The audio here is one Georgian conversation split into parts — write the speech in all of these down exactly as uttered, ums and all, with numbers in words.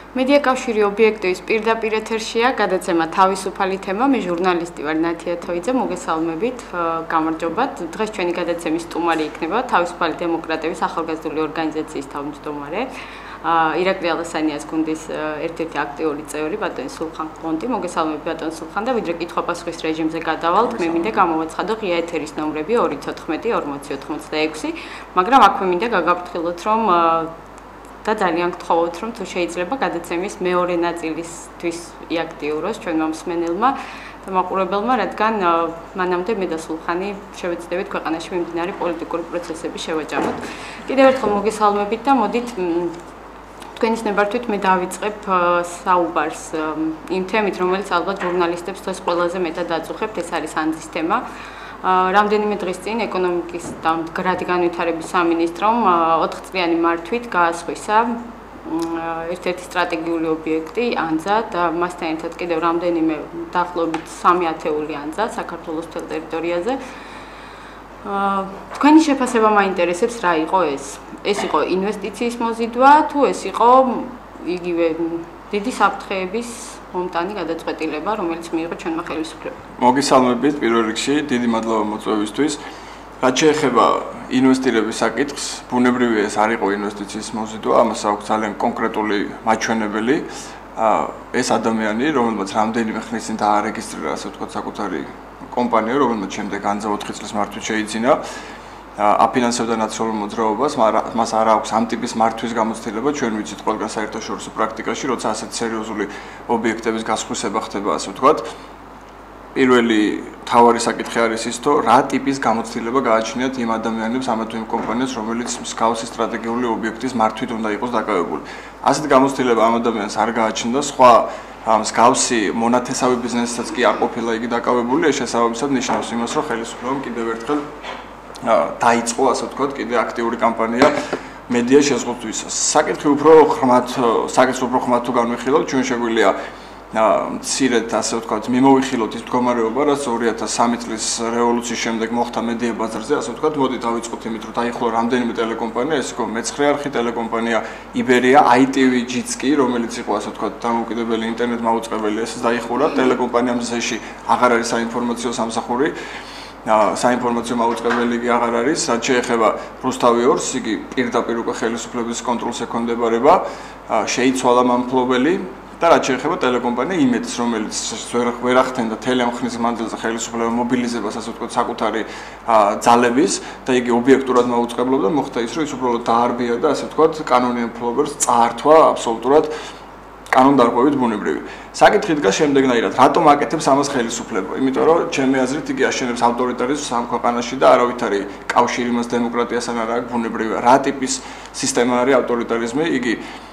მედია კავშირი ობიექტივის პირდაპირ ეთერშია, გადაცემა თავისუფალი თემა, მე ჟურნალისტი ვარ ნათია თოიძე, მოგესალმებით, გამარჯობათ. დღეს ჩვენი გადაცემის სტუმარი იქნება თავისუფალი დემოკრატების ახალგაზრდული ორგანიზაციის თავმჯდომარე, ირაკლი ალასანიას გუნდის ერთ-ერთი აქტიური წევრი, ბატონი სულხან ყონტი. მოგესალმებით ბატონ სულხან და ვიდრე კითხვა-პასუხის რეჟიმზე გადავალთ, მე მინდა გამოვაცხადო ღია ეთერის ნომრები ორი თოთხმეტი ორმოცი ოცდაექვსი, მაგრამ აქვე მინდა გაგაფრთხილოთ, რომ და ძალიან გთხოვოთ, რომ თუ შეიძლება გადაცემის მეორე ნაწილისთვის იაქტიუროს ჩვენმა მსმენელმა და მაყურებელმა, რადგან მანამდე მე და სულხანი შევეცდებით ქვეყანაში მიმდინარე პოლიტიკური პროცესების შევაჭამოთ. კიდევ ერთხელ მოგესალმებით და მოდით თქვენის ნებართვით მე დავიწყებ საუბარს იმ თემით, რომელიც ალბათ ჟურნალისტებს დღეს ყველაზე მეტად აწუხებთ, ეს არის ანძის თემა. რამდენიმე დღის წინ ეკონომიკის და მდგრადი განვითარების სამინისტრომ ოთხწლიანი მართვით გაასხვისა ერთ-ერთი სტრატეგიული ობიექტი ანძა და მასთან ერთად კიდევ რამდენიმე დაახლოებით სამი ათეული ანძა საქართველოს მთელ ტერიტორიაზე. თქვენი შეფასება მაინტერესებს რა იყო ეს? ეს იყო ინვესტიციის მოზიდვა თუ ეს იყო იგივე დიდი საფრთხეების მომტანი გადაწყვეტილება, რომელიც მიიღო ჩვენმა ხელისუფლებამ. მოგესალმებით პირველ რიგში, დიდი მადლობა მოწვევისთვის. რაც შეეხება ინვესტირების საკითხს, ბუნებრივია ეს არ იყო ინვესტიციის მოზიდვა, ამას აქვს ძალიან კონკრეტული მაჩვენებელი. ეს ადამიანი, რომელმაც რამდენიმე ხნის წინ დაარეგისტრირა, ასე ვთქვათ, საკუთარი კომპანია, რომელმაც შემდეგ ანძა ოთხი წლის მართვით შეიძინა, აფინანსებდა ნაციონალურ მოძრაობას, მას არ აქვს ამ ტიპის მართვის გამოცდილება, ჩვენ ვიცით ყველგან საერთაშორისო პრაქტიკაში, როცა ასეთ სერიოზული ობიექტების გასხვისება ხდება, ასე ვთქვათ. პირველი მთავარი საკითხი არის ის, თუ რა ტიპის გამოცდილება გააჩნიათ იმ ადამიანებს, ამა თუ იმ კომპანიას, რომელიც მსგავსი სტრატეგიული ობიექტის მართვით უნდა იყოს დაკავებული. ასეთ გამოცდილება ამ ადამიანს არ გააჩნდა, სხვა მსგავსი მონათესავი ბიზნესსაც კი არ ყოფილა იგი დაკავებული, ეს შესაბამისად ნიშნავს იმას, რომ ხელისუფლებამ კიდევ ერთხელ დაიწყო, ასე ვთქვათ, კიდე აქტიური კამპანია მედია შეზღუდვისას. საკითხი უფრო ხმად, საკითხი უფრო ხმად თუ განვიხილავთ, ჩვენ შეგვიძლია მცირედ, ასე ვთქვათ, მიმოვიხილოთ ის მდგომარეობა, რაც ორი ათას სამი წლის რევოლუციის შემდეგ მოხდა მედია ბაზარზე, ასე ვთქვათ, მოდით დავიწყოთ იმით, რომ დაიხურა რამდენიმე ტელეკომპანია, ეს იყო მეცხრე არხი ტელეკომპანია იბერია, აი ტი ვი-იც კი, რომელიც იყო, ასე ვთქვათ, დამოუკიდებელი ინტერნეტ მაუწყებელი, ეს დაიხურა, ტელეკომპანია მზეში აღარ არის საინფორმაციო სამსახური. საინფორმაციო მაუწყებელი კი აღარ არის, რაც შეეხება რუსთავი ორს, იგი პირდაპირ უკვე ხელისუფლების კონტროლს ექვემდებარება, შეიცვალა მამფლობელი და რაც შეეხება ტელეკომპანია იმედს, რომელიც ვერ ახდენდა მთელი ამ ხნის მანძილზე ხელისუფლება მობილიზებას, ასე ვთქვათ, საკუთარი ძალების და იგი ობიექტურად მაუწყებლობდა, მოხდა ის, რომ ის უბრალოდ დაარბია და ასე ვთქვათ, კანონიან მფლობელს წაართვა აბსოლუტურად კანონდარღვევით ბუნებრივი. საკითხი დგას შემდეგნაირად, რატომ აკეთებს ამას ხელისუფლება? იმიტომ რომ ჩემი აზრით იგი აშენებს ავტორიტარიზმს ამ ქვეყანაში და არავითარი კავშირი მას დემოკრატიასთან არ აქვს ბუნებრივია. რა ტიპის სისტემა არის ავტორიტარიზმი? იგი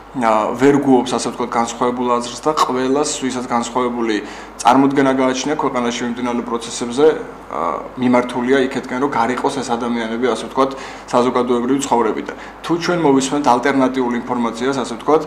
ვერ გუობს, ასე ვთქვათ, განსხვავებულ აზრს და ყველას, ვისაც განსხვავებული წარმოდგენა გააჩნია ქვეყანაში მიმდინარე პროცესებზე, მიმართულია იქეთკენ, რომ გარიყოს ეს ადამიანები, ასე ვთქვათ, საზოგადოებრივი ცხოვრებიდან. თუ ჩვენ მოვისმენთ ალტერნატიულ ინფორმაციას, ასე ვთქვათ,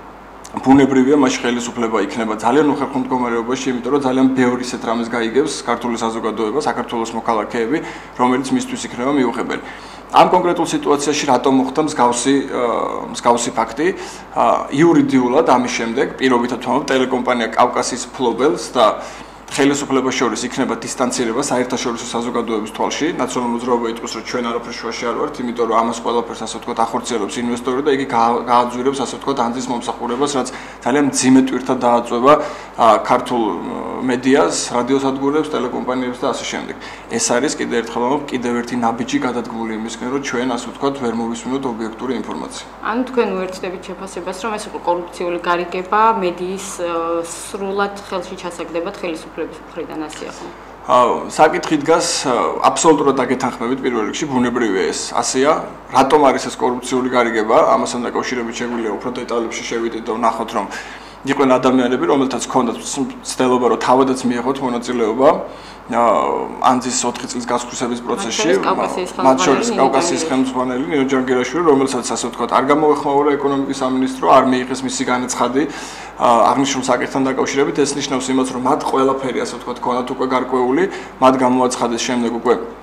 ბუნებრივია მაშინ ხელისუფლება იქნება ძალიან უხერხო მდგომარეობაში, იმიტომ რომ ძალიან ბევრი ისეთ რამეს გაიგებს ქართული საზოგადოება, საქართველოს მოქალაქეები, რომელიც მისთვის იქნება მიუღებელი. ამ კონკრეტულ სიტუაციაში რატომ მოხდა მსგავსი მსგავსი ფაქტი? იურიდიულად ამის შემდეგ პირობითად ვთქვამთ, ტელეკომპანია კავკასიის მფლობელს და ხელისუფლებას შორის იქნება დისტანცირება საერთაშორისო საზოგადოების თვალში. ნაციონალური მოძრაობა იტყვის, რომ ჩვენ არაფერ შუაში არ ვართ, იმიტომ რომ ამას ყველაფერს, ასე ვთქვათ, ახორციელებს ინვესტორი და იგი გააძვირებს, ასე ვთქვათ, ანძის მომსახურებას, რაც ძალიან მძიმე ტვირთად დააწვევა ქართულ მედიას, რადიოსადგურებს, ტელეკომპანიებს და ასე შემდეგ. ეს არის კიდევ ერთხელ ვამბობ, კიდევ ერთი ნაბიჯი გადადგმული იმისკენ, რომ ჩვენ, ასე ვთქვათ, ვერ მოვისმინოთ ობიექტური ინფორმაცია. ანუ თქვენ უერთდებით შეფასებას, რომ ეს იყო კორუფციული გარიგება, მედიის სრულად ხელში ჩასაგდებად ხელისუფლების მხრიდან ასეა ხო? საკითხი დგას აბსოლუტურად დაგეთანხმებით პირველ რიგში, ბუნებრივია ეს ასეა. რატომ არის ეს კორუფციული გარიგება? ამასთან დაკავშირებით შეგვიძლია უფრო დეტალებში შევიდეთ და ვნახოთ, რომ იყვნენ ადამიანები, რომელთაც ჰქონდათ ცდელობა, რომ თავადაც მიეღოთ მონაწილეობა ანძის ოთხი წლის გასხვისების პროცესში, მათ შორის კავკასიის ხელმძღვანელი ნინო ჯანგირაშვილი, რომელსაც, ასე ვთქვათ, არ გამოეხმაურა ეკონომიკის სამინისტრო, არ მიიღეს მისი განაცხადი აღნიშნულ საკითხთან დაკავშირებით, ეს ნიშნავს იმას, რომ მათ ყველაფერი, ასე ვთქვათ, ჰქონდათ უკვე გარკვეული, მათ გამოაცხადეს შემდეგ უკვე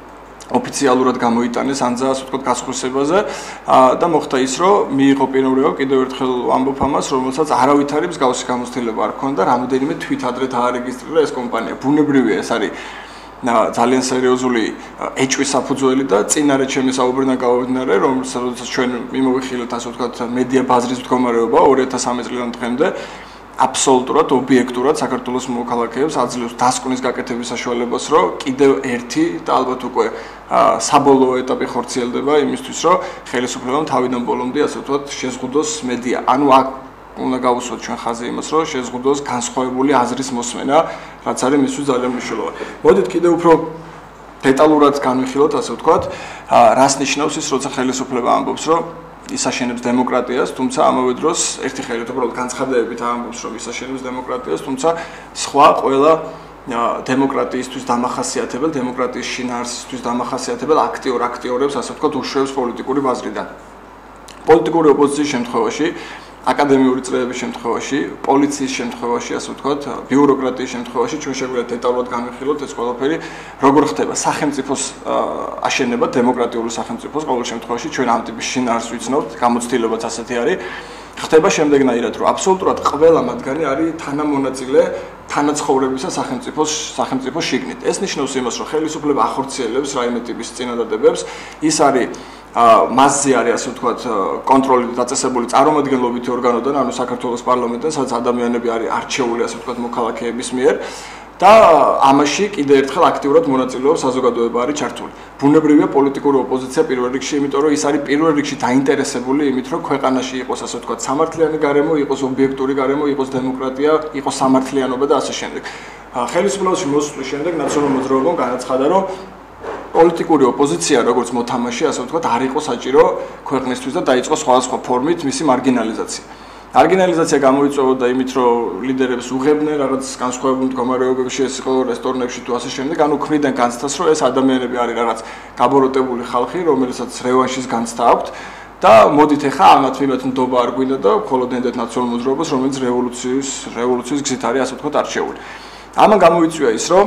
ოფიციალურად გამოიტანეს ანძა ასე ვთქვათ გასხვისებაზე და მოხდა ის რომ მიიღო პიროვნებო კიდევ ერთხელ ამბობ ამას რომელსაც არავითარი მსგავსი გამოცდილება არ ჰქონდა რამოდენიმე თვით ადრე დაარეგისტრირა ეს კომპანია ბუნებრივია ეს არის ძალიან სერიოზული ეჭვის საფუძველი და წინარე ჩემი საუბრიდან გავავიდნენ რომელსაც ჩვენ მიმოვიხილეთ ასე ვთქვათ მედია ბაზრის მდგომარეობა ორი ათას სამი წლიდან დღემდე აბსოლუტურად ობიექტურად საქართველოს მოქალაქეებს აძლევს დასკვნის გაკეთების საშუალებას, რომ კიდევ ერთი და ალბათ უკვე საბოლოო ეტაპი ხორციელდება იმისთვის, რომ ხელისუფლებამ თავიდან ბოლომდე ასე ვთქვათ შეზღუდოს მედია. ანუ აქ უნდა გავუსვათ ჩვენ ხაზი იმას, რომ შეზღუდოს განსხვავებული აზრის მოსმენა, რაც არის მისთვის ძალიან მნიშვნელოვანი. მოდით კიდევ უფრო დეტალურად განვიხილოთ, ასე ვთქვათ, რას ნიშნავს ის, როცა ხელისუფლება ამბობს, რომ ისაშენებს დემოკრატიას, თუმცა ამავე დროს ერთი ხელით უბრალოდ განცხადებებით ამბობს, რომ ისაშენებს დემოკრატიას, თუმცა სხვა ყველა დემოკრატიისთვის დამახასიათებელ, დემოკრატიის შინაარსისთვის დამახასიათებელ აქტიურ აქტიორებს, ასე ვთქვათ, უშვებს პოლიტიკური ბაზრიდან. პოლიტიკური ოპოზიციის შემთხვევაში, აკადემიური წრეების შემთხვევაში, პოლიციის შემთხვევაში, ასე ვთქვათ, ბიუროკრატიის შემთხვევაში ჩვენ შეგვიძლია დეტალურად განვიხილოთ ეს ყველაფერი, როგორ ხდება სახელმწიფოს აშენება, დემოკრატიული სახელმწიფოს, ყოველ შემთხვევაში ჩვენ ამ ტიპის შინაარსს ვიცნობთ, გამოცდილებაც ასეთი არის. ხდება შემდეგნაირად, რომ აბსოლუტურად ყველა მათგანი არის თანამონაწილე თანაცხოვრებისა სახელმწიფოს სახელმწიფოს შიგნით. ეს ნიშნავს იმას, რომ ხელისუფლება ახორციელებს რაიმე ტიპის წინადადებებს, ის არის მასზე არის ასე ვთქვათ კონტროლი დაწესებული წარმომადგენლობითი ორგანოდან, ანუ საქართველოს პარლამენტიდან, სადაც ადამიანები არის არჩეული ასე ვთქვათ მოქალაქეების მიერ და ამაში კიდევ ერთხელ აქტიურად მონაწილეობს საზოგადოება არის ჩართული. ბუნებრივია პოლიტიკური ოპოზიცია პირველ რიგში, იმიტომ რომ ის არის პირველ რიგში დაინტერესებული იმით, რომ ქვეყანაში იყოს ასე ვთქვათ სამართლიანი გარემო, იყოს ობიექტური გარემო, იყოს დემოკრატია, იყოს სამართლიანობა და ასე შემდეგ. ხელისუფლებაში მოსვლის შემდეგ ნაციონალურ მოძრაობამ განაცხადა, რომ პოლიტიკური ოპოზიცია, როგორც მოთამაშე, ასე ვთქვათ, არ იყო საჭირო ქვეყნისთვის და დაიწყო სხვადასხვა ფორმით მისი მარგინალიზაცია. მარგინალიზაცია გამოიწვევოდა იმით, რომ ლიდერებს უღებდნენ რაღაც განსხვავებულ მდგომარეობებში, ეს იყო რესტორნებში თუ ასე შემდეგ, ანუ ქმნიდნენ განცდას, რომ ეს ადამიანები არის რაღაც გაბოროტებული ხალხი, რომელსაც რევანშის განცდა აქვთ და მოდით ახლა ამათ მიმართ ნდობა არ გვინდა და მხოლოდ ენდეთ ნაციონალურ მოძრაობას, რომელიც რევოლუციის რევოლუციის გზით არის ასე ვთქვათ არჩეული. ამან გამოიწვია ის, რომ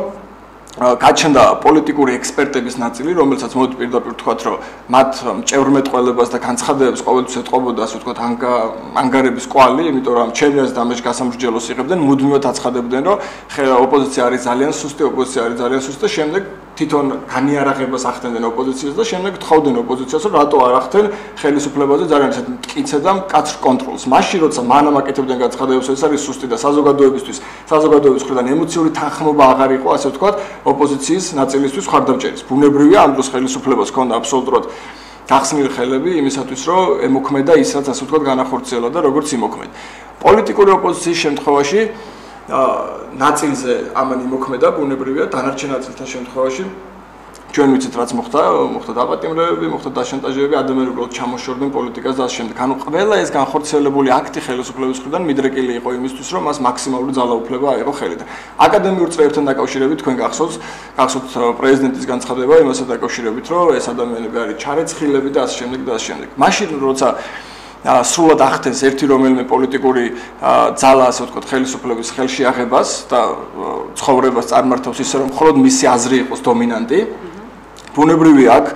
გაჩნდა პოლიტიკური ექსპერტების ნაწილი, რომელსაც მოდი პირდაპირ ვთქვათ, რომ მათ მჭევრმეტყველებას და განცხადებებს ყოველთვის ეტყობოდა, ასე ვთქვათ, ანგარების კვალი, იმიტომ რომ ჩემი აზრით ამაში გასამრჯელოს იღებდნენ, მუდმივად აცხადებდნენ, რომ ოპოზიცია არის ძალიან სუსტი, ოპოზიცია არის ძალიან სუსტი და შემდეგ თვითონ განიარაღებას ახდენდნენ ოპოზიციას და შემდეგ თხოვდნენ ოპოზიციას, რომ რატო არ ახდენ ხელისუფლებაზე ძალიან ისეთ მტკიცე და მკაცრ კონტროლს. მაშინ როცა მანამ აკეთებდნენ განცხადებებს, ეს არის სუსტი და საზოგადოებისთვის, საზოგადოების მხრიდან ემოციური თანხმობა აღარ იყო, ასე ვთქვათ, ოპოზიციის ნაწილისთვის ხარდამჭერის. ბუნებრივია ამ დროს ხელისუფლებას ჰქონდა აბსოლუტურად გახსნილი ხელები იმისათვის, რომ ემოქმედა ის, რაც ასე ვთქვათ, განახორციელა და როგორც იმოქმედა. პოლიტიკური ოპოზიციის შემთხვევაში ნაწილზე ამან იმოქმედა ბუნებრივია, დანარჩენ ნაწილთან შემთხვევაში ჩვენ ვიცით რაც მოხდა, მოხდა დაპატიმრებები, მოხდა დაშანტაჟებები, ადამიანები უბრალოდ ჩამოშორდნენ პოლიტიკას და ასე შემდეგ. ანუ ყველა ეს განხორციელებული აქტი ხელისუფლების მხრიდან მიდრეკილი იყო იმისთვის, რომ მას მაქსიმალური ძალაუფლება აიღო ხელიდან. აკადემიურ წრეებთან დაკავშირებით თქვენ გახსოვთ, გახსოვთ პრეზიდენტის განცხადება იმასთან დაკავშირებით, რომ ეს ადამიანები არის ჩარეცხილები და ასე შემდეგ და ასე შემდეგ. მაშინ როცა სრულად ახდენს ერთი რომელიმე პოლიტიკური ძალა, ასე ვთქვათ, ხელისუფლების ხელში აღებას და ცხოვრებას წარმართავს ისე, რომ მხოლოდ მისი აზრი იყოს დომინანტი. ბუნებრივია აქ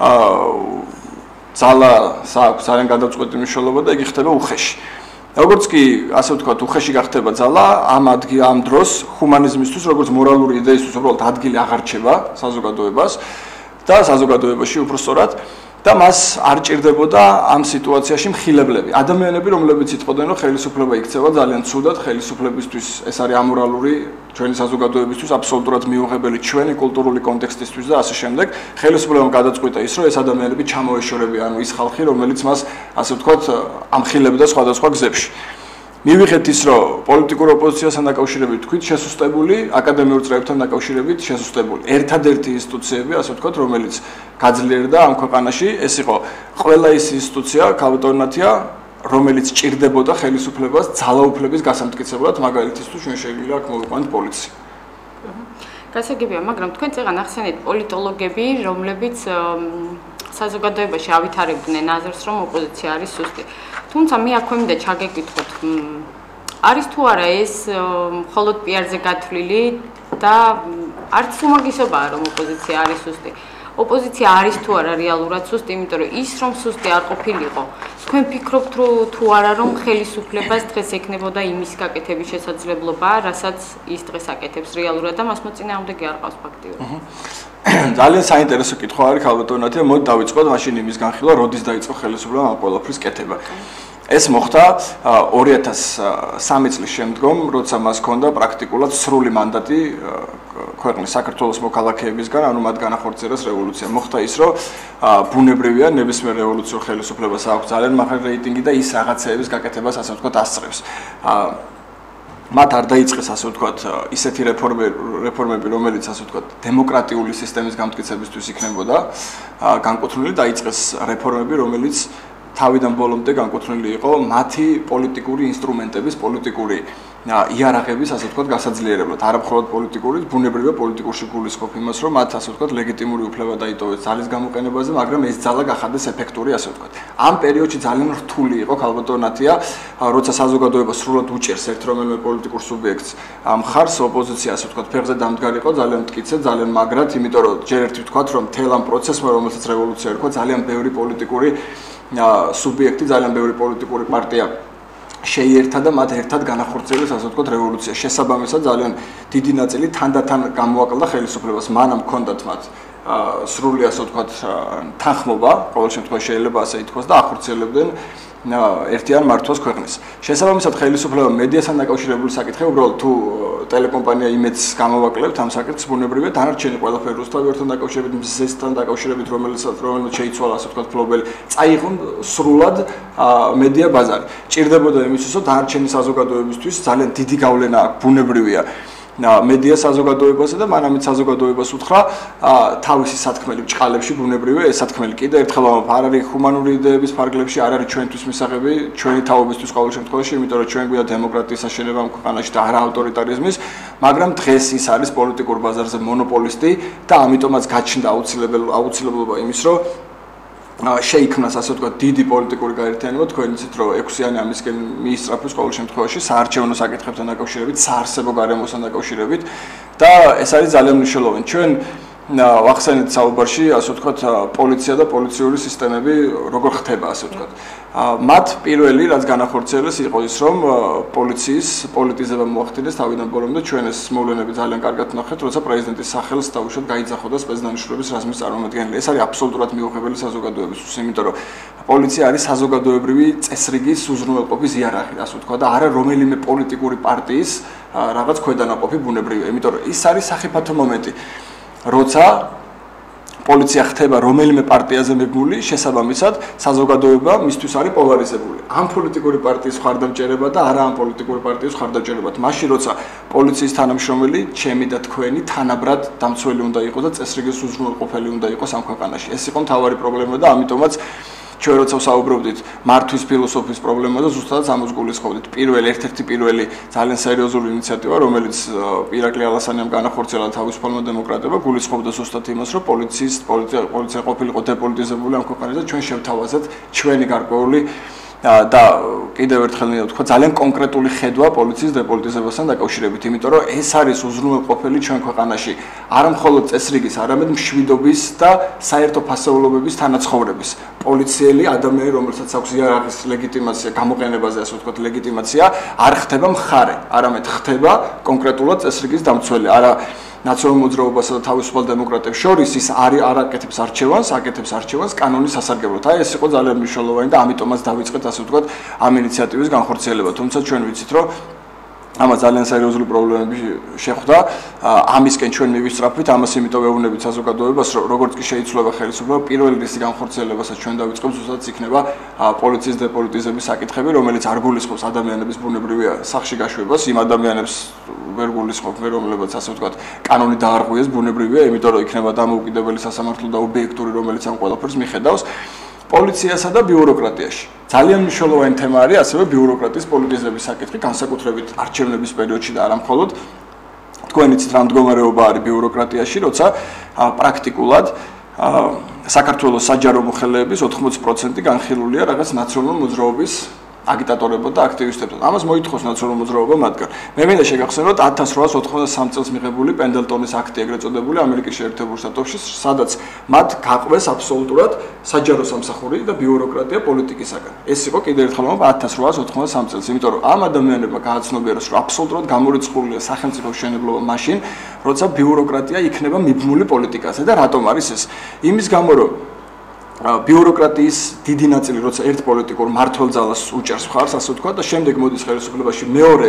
ძალას აქვს ძალიან გადამწყვეტი მნიშვნელობა და იგი ხდება უხეში. როგორც კი, ასე ვთქვათ, უხეში გახდება ძალა, ამ ადგილ ამ დროს ჰუმანიზმისთვის, როგორც მორალური იდეისთვის უბრალოდ ადგილი აღარ რჩება საზოგადოებას და საზოგადოებაში უბრალოდ და მას არ ჭირდებოდა ამ სიტუაციაში მხილებლები. ადამიანები, რომლებიც იტყოდნენ, რომ ხელისუფლება იქცევა ძალიან ცუდად, ხელისუფლებისთვის ეს არის ამორალური, ჩვენი საზოგადოებისთვის აბსოლუტურად მიუღებელი ჩვენი კულტურული კონტექსტისთვის და ასე შემდეგ. ხელისუფლებამ გადაწყვიტა ის, რომ ეს ადამიანები ჩამოეშორებიან, ანუ ის ხალხი, რომელიც მას, ასე ვთქვათ, ამხილებდა სხვადასხვა გზებში. მივიღეთ ის, რომ პოლიტიკურ ოპოზიციასთან დაკავშირებით თქვით შესუსტებული, აკადემიურ წრეებთან დაკავშირებით შესუსტებული. ერთადერთი ინსტიტუციები, ასე ვთქვათ, რომელიც გაძლიერდა ამ ქვეყანაში, ეს იყო ყველა ის ინსტიტუცია, ქალბატონათია, რომელიც ჭირდებოდა ხელისუფლებას ძალაუფლების გასამტკიცებლად, მაგალითისთვის ჩვენ შეგვიძლია აქ მოვიყვანოთ პოლიცია. გასაგებია, მაგრამ თქვენ წეგან ახსენეთ პოლიტოლოგები, რომლებიც საზოგადოებაში ავითარებდნენ აზრს, რომ ოპოზიცია არის სუსტი. თუმცა მე აქვე მინდა ჩაგეკითხოთ, არის თუ არა ეს მხოლოდ პიარზე გათვლილი და არც უმაგისობაა, რომ ოპოზიცია არის სუსტი. ოპოზიცია არის თუ არა რეალურად სუსტი, იმიტომ რომ ის რომ სუსტი არ ყოფილიყო. თქვენ ფიქრობთ თუ არა რომ ხელისუფლებას დღეს ექნებოდა იმის გაკეთების შესაძლებლობა, რასაც ის დღეს აკეთებს რეალურად და მას მოწინააღმდეგე არ ყავს ფაქტიურად. ძალიან საინტერესო კითხვა არის ხალბატონათია, მოდი დავიწყოთ მაშინ იმის განხილვა, როდის დაიწყო ხელისუფლებამ ამ ყველაფრის კეთება. ეს მოხდა ორი ათას სამი წლის შემდგომ, როცა მას ჰქონდა პრაქტიკულად სრული მანდატი ქვეყნის საქართველოს მოქალაქეებისგან, ანუ მათ განახორციელეს რევოლუცია. მოხდა ის, რომ ბუნებრივია ნებისმიერ რევოლუციურ ხელისუფლებას აქვს ძალიან მაღალი რეიტინგი და ის რაღაცეების გაკეთებას ასე ვთქვათ ასწრებს. მათ არ დაიწყეს ასე ვთქვათ ისეთი რეფორმები, რეფორმები, რომელიც ასე ვთქვათ დემოკრატიული სისტემის გამტკიცებისთვის იქნებოდა განკუთვნილი, დაიწყეს რეფორმები, რომელიც თავიდან ბოლომდე განკუთვნილი იყო მათი პოლიტიკური ინსტრუმენტების, პოლიტიკური იარაღების, ასე ვთქვათ, გასაძლიერებლად. არა მხოლოდ პოლიტიკური, ბუნებრივია პოლიტიკურში გულისხმობ იმას, რომ მათ ასე ვთქვათ ლეგიტიმური უფლება დაიტოვეს ძალის გამოყენებაზე, მაგრამ ეს ძალა გახადეს ეფექტური, ასე ვთქვათ. ამ პერიოდში ძალიან რთული იყო ხალბატონათია, როცა საზოგადოება სრულად უჭერს ერთ რომელიმე პოლიტიკურ სუბიექტს მხარს, ოპოზიცია, ასე ვთქვათ, ფეხზე დამდგარი იყო, ძალიან მტკიცე, ძალიან მაგრად, იმიტომ რომ ჯერ ერთი ვთქვათ, რომ მთელ ამ პროცესმა, რომელსაც რევოლუცია ერქვა, ძალიან ბევრი პოლიტიკური სუბიექტი, ძალიან ბევრი პოლიტიკური პარტია შეიერთა და მათ ერთად განახორციელეს ასე ვთქვათ რევოლუცია. შესაბამისად ძალიან დიდი ნაწილი თანდათან გამოაკლდა ხელისუფლებას. მანამ ჰქონდათ მათ სრული ასე ვთქვათ თანხმობა, ყოველ შემთხვევაში შეიძლება ასე ითქვას და ახორციელებდნენ ერთიან მართვას ქვეყნის. შესაბამისად ხელისუფლებამ მედიასთან დაკავშირებული საკითხი, უბრალოდ თუ ტელეკომპანია იმედს გამოვაკლებთ ამ საკითხს, ბუნებრივია დანარჩენი ყველაფერი რუსთავიორთან დაკავშირებით, მზესთან დაკავშირებით, რომელიც რომელიც შეიცვალა ასე ვთქვათ ფლობელი, წაიღონ სრულად მედია ბაზარი. ჭირდებოდა იმისთვის, რომ დანარჩენი საზოგადოებისთვის ძალიან დიდი გავლენა აქვს, ბუნებრივია. მედია საზოგადოებასა და მანამით საზოგადოებას უთხრა თავისი სათქმელი ბჭყალებში ბუნებრივია ეს სათქმელი კიდე ერთხელ ვამბობ არ არის ჰუმანური იდეების ფარგლებში არ არის ჩვენთვის მისაღები ჩვენი თაობისთვის ყოველ შემთხვევაში იმიტომ რომ ჩვენ გვინდა დემოკრატიის აშენება ამ ქვეყანაში და არა ავტორიტარიზმის მაგრამ დღეს ის არის პოლიტიკურ ბაზარზე მონოპოლისტი და ამიტომაც გაჩნდა აუცილებლობა იმის რომ შეიქმნას ასე ვთქვათ დიდი პოლიტიკური გაერთიანება თქვენ იცით რომ ექვსიანი ამისკენ მიისწრაფოს ყოველ შემთხვევაში საარჩევნო საკითხებთან დაკავშირებით საარსებო გარემოსთან დაკავშირებით და ეს არის ძალიან მნიშვნელოვანი ჩვენ ვახსენეთ საუბარში ასე ვთქვათ პოლიცია და პოლიციური სისტემები როგორ ხდება ასე ვთქვათ მათ პირველი რაც განახორციელეს იყო ის რომ პოლიციის პოლიტიზება მოახდინეს თავიდან ბოლომდე ჩვენ ეს მოვლენები ძალიან კარგად ვნახეთ როცა პრეზიდენტის სახელს დაუშვათ გაიძახოდა სპეცდანიშნულების რაზმის წარმომადგენელი ეს არის აბსოლუტურად მიუღებელი საზოგადოებისთვის იმიტომ რომ პოლიცია არის საზოგადოებრივი წესრიგის უზრუნველყოფის იარაღი ასე ვთქვათ და არა რომელიმე პოლიტიკური პარტიის რაღაც ქვედანაყოფი ბუნებრივია იმიტომ რომ ის არის სახიფათო მომენტი როცა პოლიცია ხდება რომელიმე პარტიაზე მებნული, შესაბამისად, საზოგადოება მისთვის არის პოლარიზებული. ამ პოლიტიკური პარტიის მხარდამჭერება და არა ამ პოლიტიკური პარტიის მხარდამჭერება. მაშინ როცა პოლიციის თანამშრომელი, ჩემი და თქვენი თანაბრად დამცველი უნდა იყოს და წესრიგის უზრუნველყოფელი უნდა იყოს ამ ქვეყანაში. ეს იყო მთავარი პრობლემა და ამიტომაც ჩვენ როცა ვსაუბრობდით მართვის ფილოსოფიის პრობლემაზე, ზუსტად ამას გულისხმობდით. პირველი ერთ-ერთი პირველი ძალიან სერიოზული ინიციატივა, რომელიც ირაკლი ალასანიამ განახორციელა თავისუფალმა დემოკრატიამ, გულისხმობდა ზუსტად იმას, რომ პოლიციის პოლიცია პოლიცია ყოფილიყო დეპოლიტიზებული ამ ქვეყანაზე და ჩვენ შევთავაზეთ ჩვენი გარკვეული და კიდევ ერთხელ მინდა ვთქვა ძალიან კონკრეტული ხედვა პოლიციის დეპოლიტიზებასთან დაკავშირებით, იმიტომ რომ ეს არის უზრუნველყოფელი ჩვენ ქვეყანაში, არა მხოლოდ წესრიგის, არამედ მშვიდობის და საერთო ფასეულობების თანაცხოვრების. პოლიციელი ადამიანი, რომელსაც აქვს იარაღის ლეგიტიმაცია, გამოყენებაზე ასე ვთქვათ, ლეგიტიმაცია, არ ხდება მხარე, არამედ ხდება კონკრეტულად წესრიგის დამცველი. არა ნაციონალურ მოძრაობასა და თავისუფალ დემოკრატებს შორის ის არის არ აკეთებს არჩევანს, აკეთებს არჩევანს კანონის სასარგებლოდ. აი ეს იყო ძალიან მნიშვნელოვანი და ამიტომაც დავიწყეთ ასე ვთქვათ ამ ინიციატივის განხორციელება. თუმცა ჩვენ ვიცით რომ ამას ძალიან სერიოზული პრობლემები შეხვდა. ამისკენ ჩვენ მივისწრაფვით, ამას იმიტომ ვეუბნებით საზოგადოებას, რომ როგორც კი შეიცვლება ხელისუფლება, პირველი რისი განხორციელებასაც ჩვენ დავიწყებთ, ზუსტად იქნება პოლიციის დეპოლიტიზების საკითხები, რომელიც არ გულისხმობს ადამიანების ბუნებრივია სახში გაშვებას, იმ ადამიანებს ვერ გულისხმობ, მე რომლებიც ასე ვთქვათ, კანონი დაარღვიეს ბუნებრივია, იმიტომ რომ იქნება დამოუკიდებელი სასამართლო და ობიექტური, რომელიც ამ ყველაფერს მიხედავს. პოლიციასა და ბიუროკრატიაში. ძალიან მნიშვნელოვანი თემა არის ასევე ბიუროკრატიის პოლიტიზების საკითხი, განსაკუთრებით არჩევნების პერიოდში და არა მხოლოდ. თქვენ იცით რა მდგომარეობა არის ბიუროკრატიაში, როცა პრაქტიკულად საქართველოს საჯარო მოხელეების ოთხმოცი პროცენტი განხილულია რაღაც ნაციონალურ მოძრაობის აგიტატორებად და აქტივისტებად. ამას მოითხოვს ნაციონალური მოძრაობა მათგან. მე მინდა შეგახსენოთ ათას რვაას ოთხმოცდასამ წელს მიღებული პენდელტონის აქტი, ეგრეთ წოდებული ამერიკის შეერთებულ შტატებში, სადაც მათ გაყვეს აბსოლუტურად საჯარო სამსახური და ბიუროკრატია პოლიტიკისაგან. ეს იყო კიდევ ერთხელ მომბ ათას რვაას ოთხმოცდასამ წელს, იმიტომ რომ ამ ადამიანებმა გააცნობიერეს, რომ აბსოლუტურად გამორიცხულია სახელმწიფოს მშენებლობა მაშინ, როცა ბიუროკრატია იქნება მიბმული პოლიტიკაზე და რატომ არის ეს? იმის გამო რომ ბიუროკრატიის დიდი ნაწილი როცა ერთ პოლიტიკურ მმართველ ძალას უჭერს მხარს, ასე ვთქვა და შემდეგ მოდის ხელისუფლებაში მეორე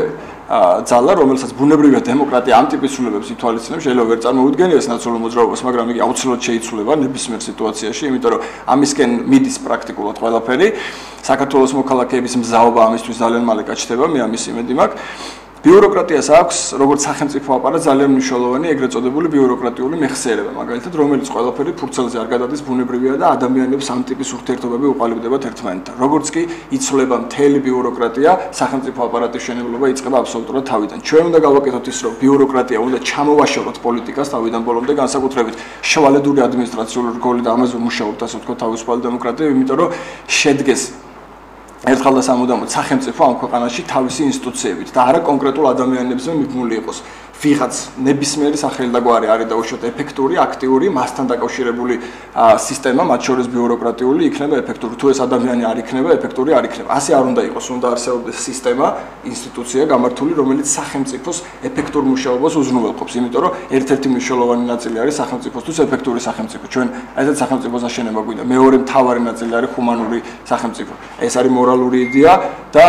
ძალა, რომელსაც ბუნებრივია დემოკრატია ამ ტიპის ცვლილებებს ითვალისწინებს, შეიძლება ვერ წარმოუდგენიას ნაციონალურ მოძრაობას, მაგრამ იგი აუცილებლად შეიცვლება ნებისმიერ სიტუაციაში, იმიტომ რომ ამისკენ მიდის პრაქტიკულად ყველაფერი. საქართველოს მოქალაქეების მზაობა ამისთვის ძალიან მალე გაჩნდება, მე ამის იმედი მაქვს. ბიუროკრატიას აქვს როგორც სახელმწიფო აპარატს ძალიან მნიშვნელოვანი ეგრეთ წოდებული ბიუროკრატიული მეხსიერება, მაგალითად, რომელიც ყველაფერი ფურცელზე არ გადადის, ბუნებრივია და ადამიანებს ამ ტიპის ურთიერთობები უყალიბდებათ ერთმანეთთან. როგორც კი იცვლება მთელი ბიუროკრატია, სახელმწიფო აპარატის მშენებლობა იწყება აბსოლუტურად თავიდან. ჩვენ უნდა გავაკეთოთ ის, რომ ბიუროკრატია უნდა ჩამოვაშოროთ პოლიტიკას თავიდან ბოლომდე, განსაკუთრებით შვალედური ადმინისტრაციული რგოლი და ამაზე მუშაობთ, ასე ვთქვათ, თავისუფალი დემოკრატია, იმიტომ რომ შედგეს ერთხელ და სამუდამოდ სახელმწიფო ამ ქვეყანაში თავისი ინსტიტუციებით და არა კონკრეტულ ადამიანებზე მიბმული იყოს. ვიღაც ნებისმიერი სახელი და გვარი არის დაუშვათ ეფექტური, აქტიური, მასთან დაკავშირებული სისტემა, მათ შორის ბიუროკრატიული იქნება ეფექტური. თუ ეს ადამიანი არ იქნება ეფექტური, არ იქნება. ასე არ უნდა იყოს, უნდა არსებობდეს სისტემა, ინსტიტუცია გამართული, რომელიც სახელმწიფოს ეფექტურ მუშაობას უზრუნველყოფს, იმიტომ რომ ერთ-ერთი მნიშვნელოვანი ნაწილი არის სახელმწიფოსთვის ეფექტური სახელმწიფო. ჩვენ ასეთ სახელმწიფოს აშენება გვინდა. მეორე მთავარი ნაწილი არის ჰუმანური სახელმწიფო. ეს არის მორალური იდეა და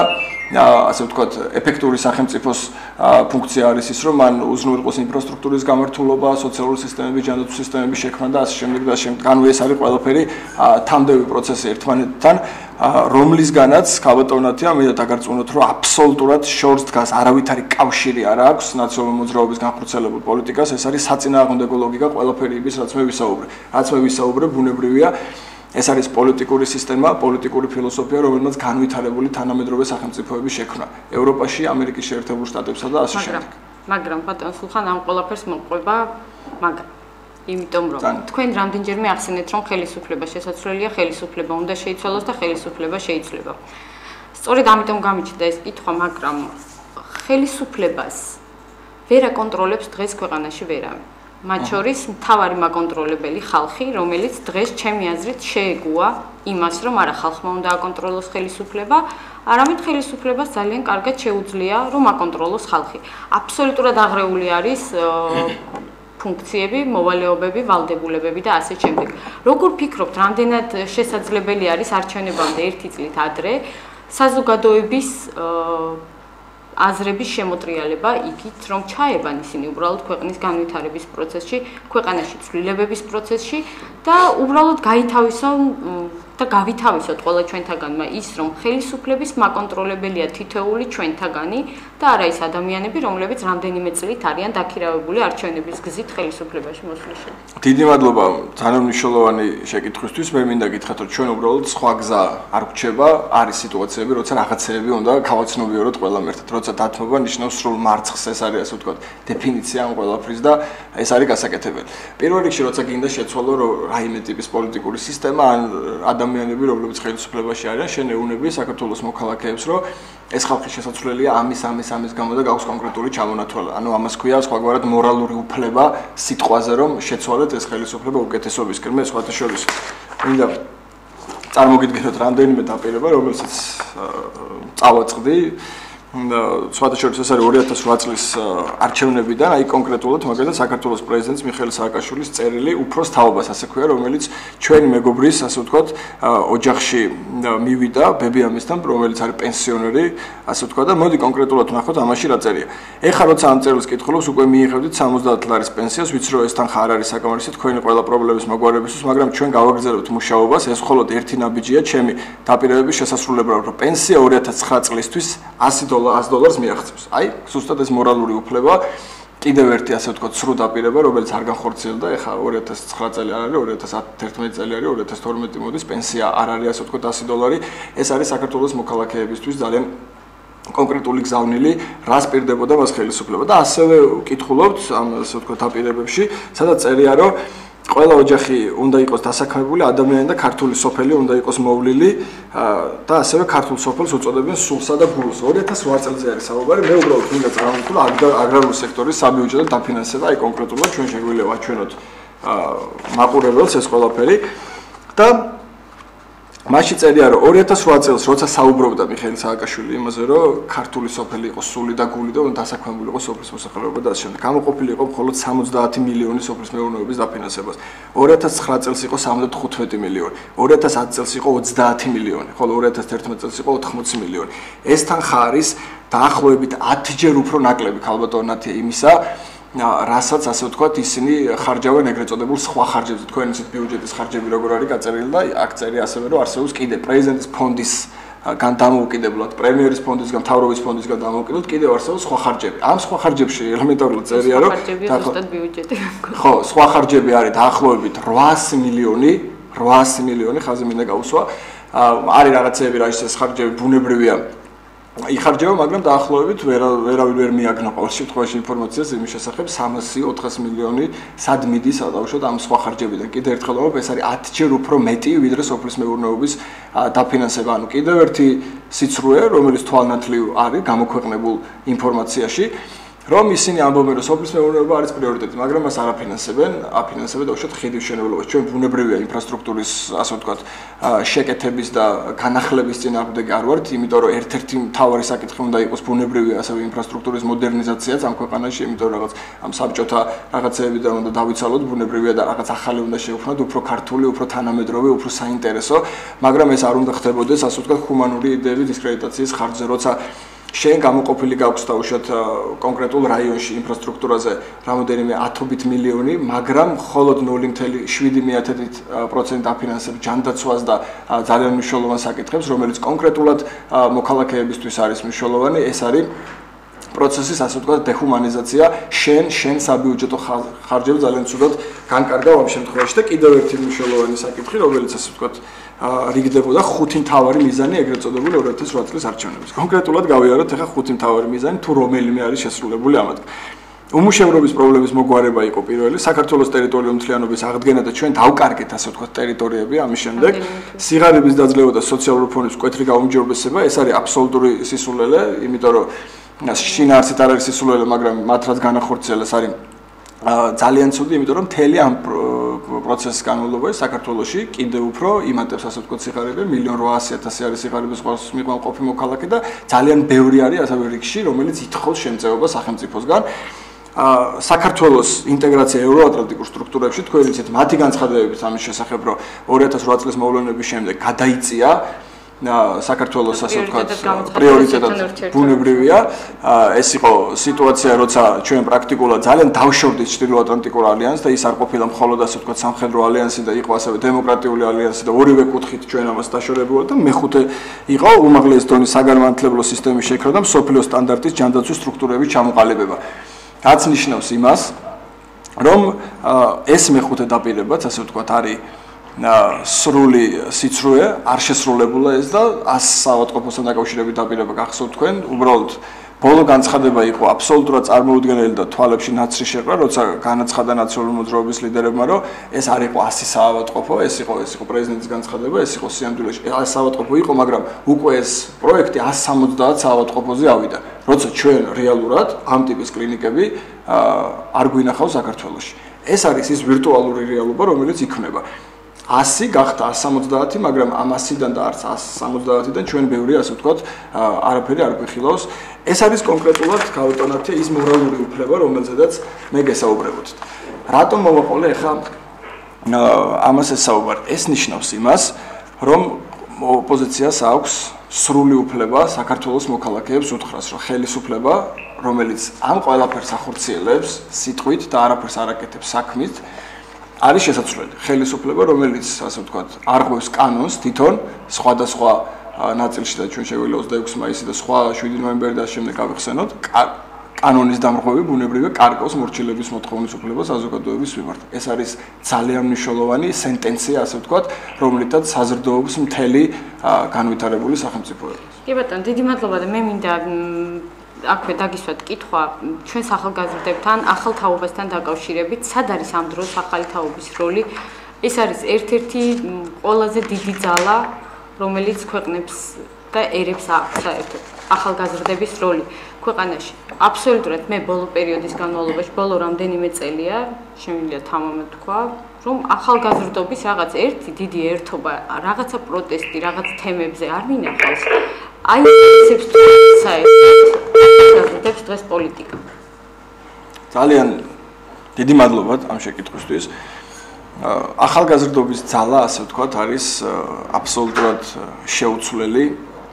ასე ვთქვათ, ეფექტური სახელმწიფოს ფუნქცია არის ის, რომ მან უზრუნველყოს ინფრასტრუქტურის გამართულობა, სოციალური სისტემების, ჯანდაცვის სისტემების შექმნა და ასე შემდეგ და ასე შემდეგ. ანუ ეს არის ყველაფერი თამდევი პროცესი ერთმანეთთან, რომლისგანაც ქალბატონათია მინდა დაგარწმუნოთ, რომ აბსოლუტურად შორს დგას, არავითარი კავშირი არ აქვს ნაციონალური მოძრაობის განხორციელებულ პოლიტიკას, ეს არის საწინააღმდეგო ლოგიკა ყველაფერი იმის, რაც მე ვისაუბრე. რაც მე ვისაუბრე, ბუნებრივია ეს არის პოლიტიკური სისტემა, პოლიტიკური ფილოსოფია, რომელმაც განვითარებული თანამედროვე სახელმწიფოების შექმნა ევროპაში, ამერიკის შეერთებულ შტატებსა და ასე შემდეგ. მაგრამ ბატონ სულხან ამ ყველაფერს მოყვება, მაგრამ იმიტომ რომ თქვენ რამდენჯერმე ახსენეთ, რომ ხელისუფლება შესაძლებელია, ხელისუფლება უნდა შეიცვალოს და ხელისუფლება შეიცვლება. სწორედ ამიტომ გამიჩნდა ეს კითხვა, მაგრამ ხელისუფლებას ვერ აკონტროლებს დღეს ქვეყანაში ვერავინ. მათ შორის მთავარი მაკონტროლებელი ხალხი, რომელიც დღეს ჩემი აზრით შეეგუა იმას, რომ არა ხალხმა უნდა აკონტროლოს ხელისუფლება, არამედ ხელისუფლებას ძალიან კარგად შეუძლია, რომ აკონტროლოს ხალხი. აბსოლუტურად აღრეული არის ფუნქციები, მოვალეობები, ვალდებულებები და ასე შემდეგ. როგორ ფიქრობთ, რამდენად შესაძლებელი არის არჩევნებამდე ერთი წლით ადრე საზოგადოების აზრების შემოტრიალება იქით, რომ ჩაებან ისინი უბრალოდ ქვეყნის განვითარების პროცესში, ქვეყანაში ცვლილებების პროცესში და უბრალოდ გაითავისონ და გავითავისოთ ყველა ჩვენთაგანმა ის, რომ ხელისუფლების მაკონტროლებელია თითოეული ჩვენთაგანი და არა ის ადამიანები, რომლებიც რამდენიმე წლით არიან დაქირავებული არჩევნების გზით ხელისუფლებაში მოსვლის შემდეგ. დიდი მადლობა თანამშრომლოვანი შეკითხვისთვის. მე მინდა გითხრათ, რომ ჩვენ უბრალოდ სხვა გზა არ გვჩება, არის სიტუაციები, როცა რაღაცეები უნდა გავაცნობიეროთ ყველამ ერთად. როცა დათმობა ნიშნავს სრულ მარცხს, ეს არის ასე ვთქვათ, დეფინიცია ამ ყველაფრის და ეს არის გასაკეთებელი. პირველ რიგში, როცა გინდა შეცვალო, რომ რაიმე ტიპის პოლიტიკური სისტემა ან ადამიანები, რომლებიც ხელისუფლებაში არიან, შენეუნები საქართველოს მოქალაქეებს, რომ ეს ხალხი შესაძლებელია ამის, ამის, ამის გამო და გაქვს კონკრეტული ჩამონათვალა. ანუ ამას ქვია სხვაგვარად მორალური უფლება სიტყვაზე, რომ შეცვალეთ ეს ხელისუფლება უკეთესობისკენ. მე სხვათა შორის მინდა წარმოგიდგენოთ რამდენიმე დაპირება, რომელსაც წავაწყდი. სხვათა შორის ეს არის ორი ათას ოთხ წლის არჩევნებიდან, აი კონკრეტულად მაგალითად საქართველოს პრეზიდენტის მიხეილ სააკაშვილის წერილი უფროს თაობას, ასე ქვია, რომელიც ჩვენი მეგობრის, ასე ვთქვათ, ოჯახში მივიდა, ბებიამისთან, რომელიც არის პენსიონერი, ასე ვთქვათ და მოდი კონკრეტულად ვნახოთ ამაში რა წერია. ეხლა როცა ამ წერილს კითხულობს, უკვე მიიღებდით სამოცდაათ ლარის პენსიას, ვიცი რომ ეს თანხა არ არის საკმარისი თქვენი ყველა პრობლემის მოგვარებისთვის, მაგრამ ჩვენ გავაგრძელებთ მუშაობას, ეს მხოლოდ ერთი ნაბიჯია ჩემი დაპირებების შესასრულებლად, რომ პენსია ორი ათას ცხრა წლისთვის ასი დოლარს მიაღწევს. აი, ზუსტად ეს მორალური უფლება, კიდევ ერთი ასე ვთქვათ, სრულ დაპირება, რომელიც არ განხორციელდა, ეხლა ორი ათას ცხრა წელი არ არის, ორი ათას ათერთმეტი წელი არის, ორი ათას თორმეტი მოდის, პენსია არ არის ასე ვთქვათ ასი დოლარი. ეს არის საქართველოს მოქალაქეებისთვის ძალიან კონკრეტული გზავნილი, რას პირდებოდა მას ხელისუფლება და ასევე ვკითხულობთ ამ ასე ვთქვათ დაპირებებში, სადაც წერია, რომ ყველა ოჯახი უნდა იყოს დასაქმებული ადამიანი და ქართული სოფელი უნდა იყოს მოვლილი და ასევე ქართულ სოფელს უწოდებენ სულსა და გულს. ორი ათას ოთხ წელზე არის საუბარი. მე უბრალოდ მინდა წარმოვიდგინო აგრარული სექტორის საბიუჯეტო დაფინანსება, აი კონკრეტულად ჩვენ შეგვიძლია ვაჩვენოთ მაყურებელს ეს ყველაფერი და მაშინ წერია რომ ორი ათას ოთხ წელს როცა საუბრობდა მიხეილ სააკაშვილი იმაზე რომ ქართული სოფელი იყოს სული და გული და უნდა დასაქმებული იყოს სოფლის მოსახლეობა და ასე შემდეგ. გამოყოფილი იყო მხოლოდ სამოცდაათი მილიონი სოფლის მეურნეობის დაფინანსებას. ორი ათას ცხრა წელს იყო სამოცდათხუთმეტი მილიონი. ორი ათას ათი წელს იყო ოცდაათი მილიონი, ხოლო ორი ათას თერთმეტი წელს იყო ოთხმოცი მილიონი. ეს თანხა არის დაახლოებით ათჯერ უფრო ნაკლები ქალბატონათი იმისა რასაც ასე ვთქვათ ისინი ხარჯავენ ეგრეთ წოდებულ სხვა ხარჯებზე თქვენ ისეთ ბიუჯეტის ხარჯები როგორ არის გაწერილი და აქ წერია ასევე რომ არსებობს კიდე პრეზიდენტის ფონდის განდამოუკიდებლად პრემიერის ფონდისგან მთავრობის ფონდისგან დამოუკიდებლად კიდევ არსებობს სხვა ხარჯები ამ სხვა ხარჯებში ელემენტარულად წერია რომ ზუსტად ბიუჯეტი ხო სხვა ხარჯები არის დაახლოებით რვაასი მილიონი რვაასი მილიონი ხაზი მინდა გავუსვა არის რაღაცეები რა ის ხარჯები ბუნებრივია იხარჯება, მაგრამ დაახლოებით ვერავინ ვერ მიაგნა ყოველ შემთხვევაში ინფორმაციას იმის შესახებ სამასი ოთხასი მილიონი სად მიდის დაუშვათ ამ სხვა ხარჯებიდან. კიდევ ერთხელ ვამბობ, ეს არის ათჯერ უფრო მეტი ვიდრე სოფლის მეურნეობის დაფინანსება. ანუ კიდევ ერთი სიცრუე, რომელიც თვალნათლივ არის გამოქვეყნებულ ინფორმაციაში, რომ ისინი ამბობენ, რომ სოფლის მეურნეობა არის პრიორიტეტი, მაგრამ მას არ აფინანსებენ, აფინანსებენ დაუშვათ ხიდის მშენებლობას. ჩვენ ბუნებრივია ინფრასტრუქტურის, ასე ვთქვათ, შეკეთების და განახლების წინააღმდეგ არ ვართ, იმიტომ რომ ერთ-ერთი მთავარი საკითხი უნდა იყოს ბუნებრივია ასევე ინფრასტრუქტურის მოდერნიზაციაც ამ ქვეყანაში, იმიტომ რომ რაღაც ამ საბჭოთა რაღაცეებიდან უნდა დავიცალოთ ბუნებრივია და რაღაც ახალი უნდა შევქმნათ, უფრო ქართული, უფრო თანამედროვე, უფრო საინტერესო, მაგრამ ეს არ უნდა ხდებოდეს, ასე ვთქვათ, ჰუმანური იდეების დისკრედიტაციის ხარჯზე, როცა შენ გამოყოფილი გაქვს დაუშვათ კონკრეტულ რაიონში ინფრასტრუქტურაზე რამოდენიმე ათობით მილიონი, მაგრამ მხოლოდ ნული კომა შვიდი პროცენტი დაფინანსებს ჯანდაცვას და ძალიან მნიშვნელოვან საკითხებს, რომელიც კონკრეტულად მოქალაქეებისთვის არის მნიშვნელოვანი, ეს არის პროცესის ასე ვთქვათ დეჰუმანიზაცია, შენ შენ საბიუჯეტო ხარჯებს ძალიან ცუდად განკარგავ ამ შემთხვევაში და კიდევ ერთი მნიშვნელოვანი საკითხი, რომელიც ასე ვთქვათ რიგდებოდა ხუთი მთავარი მიზანი ეგრეთ წოდებული ორი ათას ოთხ წლის არჩევნების. კონკრეტულად გავიაროთ ახლა ხუთი მთავარი მიზანი თუ რომელიმე არის შესრულებული ამათგან. უმუშევრობის პრობლემის მოგვარება იყო პირველი, საქართველოს ტერიტორიული მთლიანობის აღდგენა და ჩვენ დავკარგეთ ასე ვთქვათ ტერიტორიები ამის შემდეგ, სიღარიბის დაძლევა და სოციალური ფონის მკვეთრი გაუმჯობესება, ეს არის აბსოლუტური სისულელე, იმიტომ რომ შინაარსით არ არის სისულელე, მაგრამ მათ რაც განახორციელეს არის ძალიან ცუდი, იმიტომ რომ მთელი ამ პროცესის განმავლობაში საქართველოში კიდევ უფრო იმატებს ასე ვთქვათ სიღარიბე, მილიონ რვაასი ათასი არის სიღარიბის მიღმყოფი მოქალაქე და ძალიან ბევრი არის ასევე რიგში, რომელიც ითხოვს შემწეობა სახელმწიფოსგან. საქართველოს ინტეგრაცია ევროატლანტიკურ სტრუქტურებში, თქვენ იცით, მათი განცხადებებით ამის შესახებ, რომ ორი ათას ოთხ წლის მოვლენების შემდეგ გადაიწია საქართველოს ასე ვთქვათ პრიორიტეტად ბუნებრივია ეს იყო სიტუაცია როცა ჩვენ პრაქტიკულად ძალიან დავშორდით ჩრდილოატლანტიკურ ალიანსს და ის არ ყოფილა მხოლოდ ასე ვთქვათ სამხედრო ალიანსი და იყო ასევე დემოკრატიული ალიანსი და ორივე კუთხით ჩვენ ამას დაშორებულად და მეხუთე იყო უმაღლესი დონის საგანმანათლებლო სისტემის შექმნა და მსოფლიო სტანდარტის ჯანდაცვის სტრუქტურების ჩამოყალიბება. რაც ნიშნავს იმას, რომ ეს მეხუთე დაპირებაც ასე ვთქვათ არის სრული სიცრუე არ შესრულებულა ეს და ას საავადმყოფოსთან დაკავშირებით დაპირება გახსოვთ თქვენ უბრალოდ ბოლო განცხადება იყო აბსოლუტურად წარმოუდგენელი და თვალებში ნაცრი შეყრა როცა განაცხადა ნაციონალური მოძრაობის ლიდერებმა რომ ეს არ იყო ასი საავადმყოფო ეს იყო ეს იყო პრეზიდენტის განცხადება ეს იყო სიამდვილეში ეს საავადმყოფო იყო მაგრამ უკვე ეს პროექტი εκατს სამოცდაათ საავადმყოფოზე ავიდა როცა ჩვენ რეალურად ამ ტიპის კლინიკები არ გვინახავს საქართველოში ეს არის ის ვირტუალური რეალობა რომელიც იქნება ასი გახდა εκατს სამოცდაათი, მაგრამ ამ ასიდან და არც εκατს სამოცდაათიდან ჩვენ ბევრი ასე ვთქვათ, არაფერი არ გვიხილავს. ეს არის კონკრეტულად გავიტანათი ის მორალური უფლება, რომელზედაც მე გესაუბრებოდით. რატომ მოვაყოლე ახლა ამას ესაუბარ? ეს ნიშნავს იმას, რომ ოპოზიციას აქვს სრული უფლება საქართველოს მოქალაქეებს უთხრას, რომ ხელისუფლება, რომელიც ამ ყველაფერს ახორციელებს სიტყვით და არაფერს არ აკეთებს საქმით, არის შესაძლებელი ხელისუფლება რომელიც ასე ვთქვათ არღვევს კანონს თვითონ სხვადასხვა ნაწილში და ჩვენ შეგვიძლია ოცდაექვსი მაისი და სხვა შვიდი ნოემბერი და შემდეგ გავიხსენოთ კანონის დამრღვევი ბუნებრივია კარგავს მორჩილების მოთხოვნის უფლებას საზოგადოების მიმართ ეს არის ძალიან მნიშვნელოვანი სენტენცია ასე ვთქვათ რომლითაც საზრდოობს მთელი განვითარებული სახელმწიფოები კი ბატონო დიდი მადლობა და მე მინდა აქვე დაგისვათ კითხვა ჩვენს ახალგაზრდებთან, ახალ თაობასთან დაკავშირებით, სად არის ამ დროს ახალი თაობის როლი? ეს არის ერთ-ერთი ყველაზე დიდი ძალა, რომელიც ქვეყნებს და ერებს აქვს საერთოდ ახალგაზრდების როლი ქვეყანაში. აბსოლუტურად მე ბოლო პერიოდის განმავლობაში, ბოლო რამდენიმე წელია, შემიძლია თამამად თქვა, რომ ახალგაზრდობის რაღაც ერთი დიდი ერთობა, რაღაცა პროტესტი, რაღაც თემებზე არ მინახავს. აი ესებს თუ საერთოდ ახალგაზრდებს დღეს პოლიტიკა. ძალიან დიდი მადლობა ამ შეკითხვისთვის. ახალგაზრდობის ძალა, ასე ვთქვათ, არის აბსოლუტურად შეუცვლელი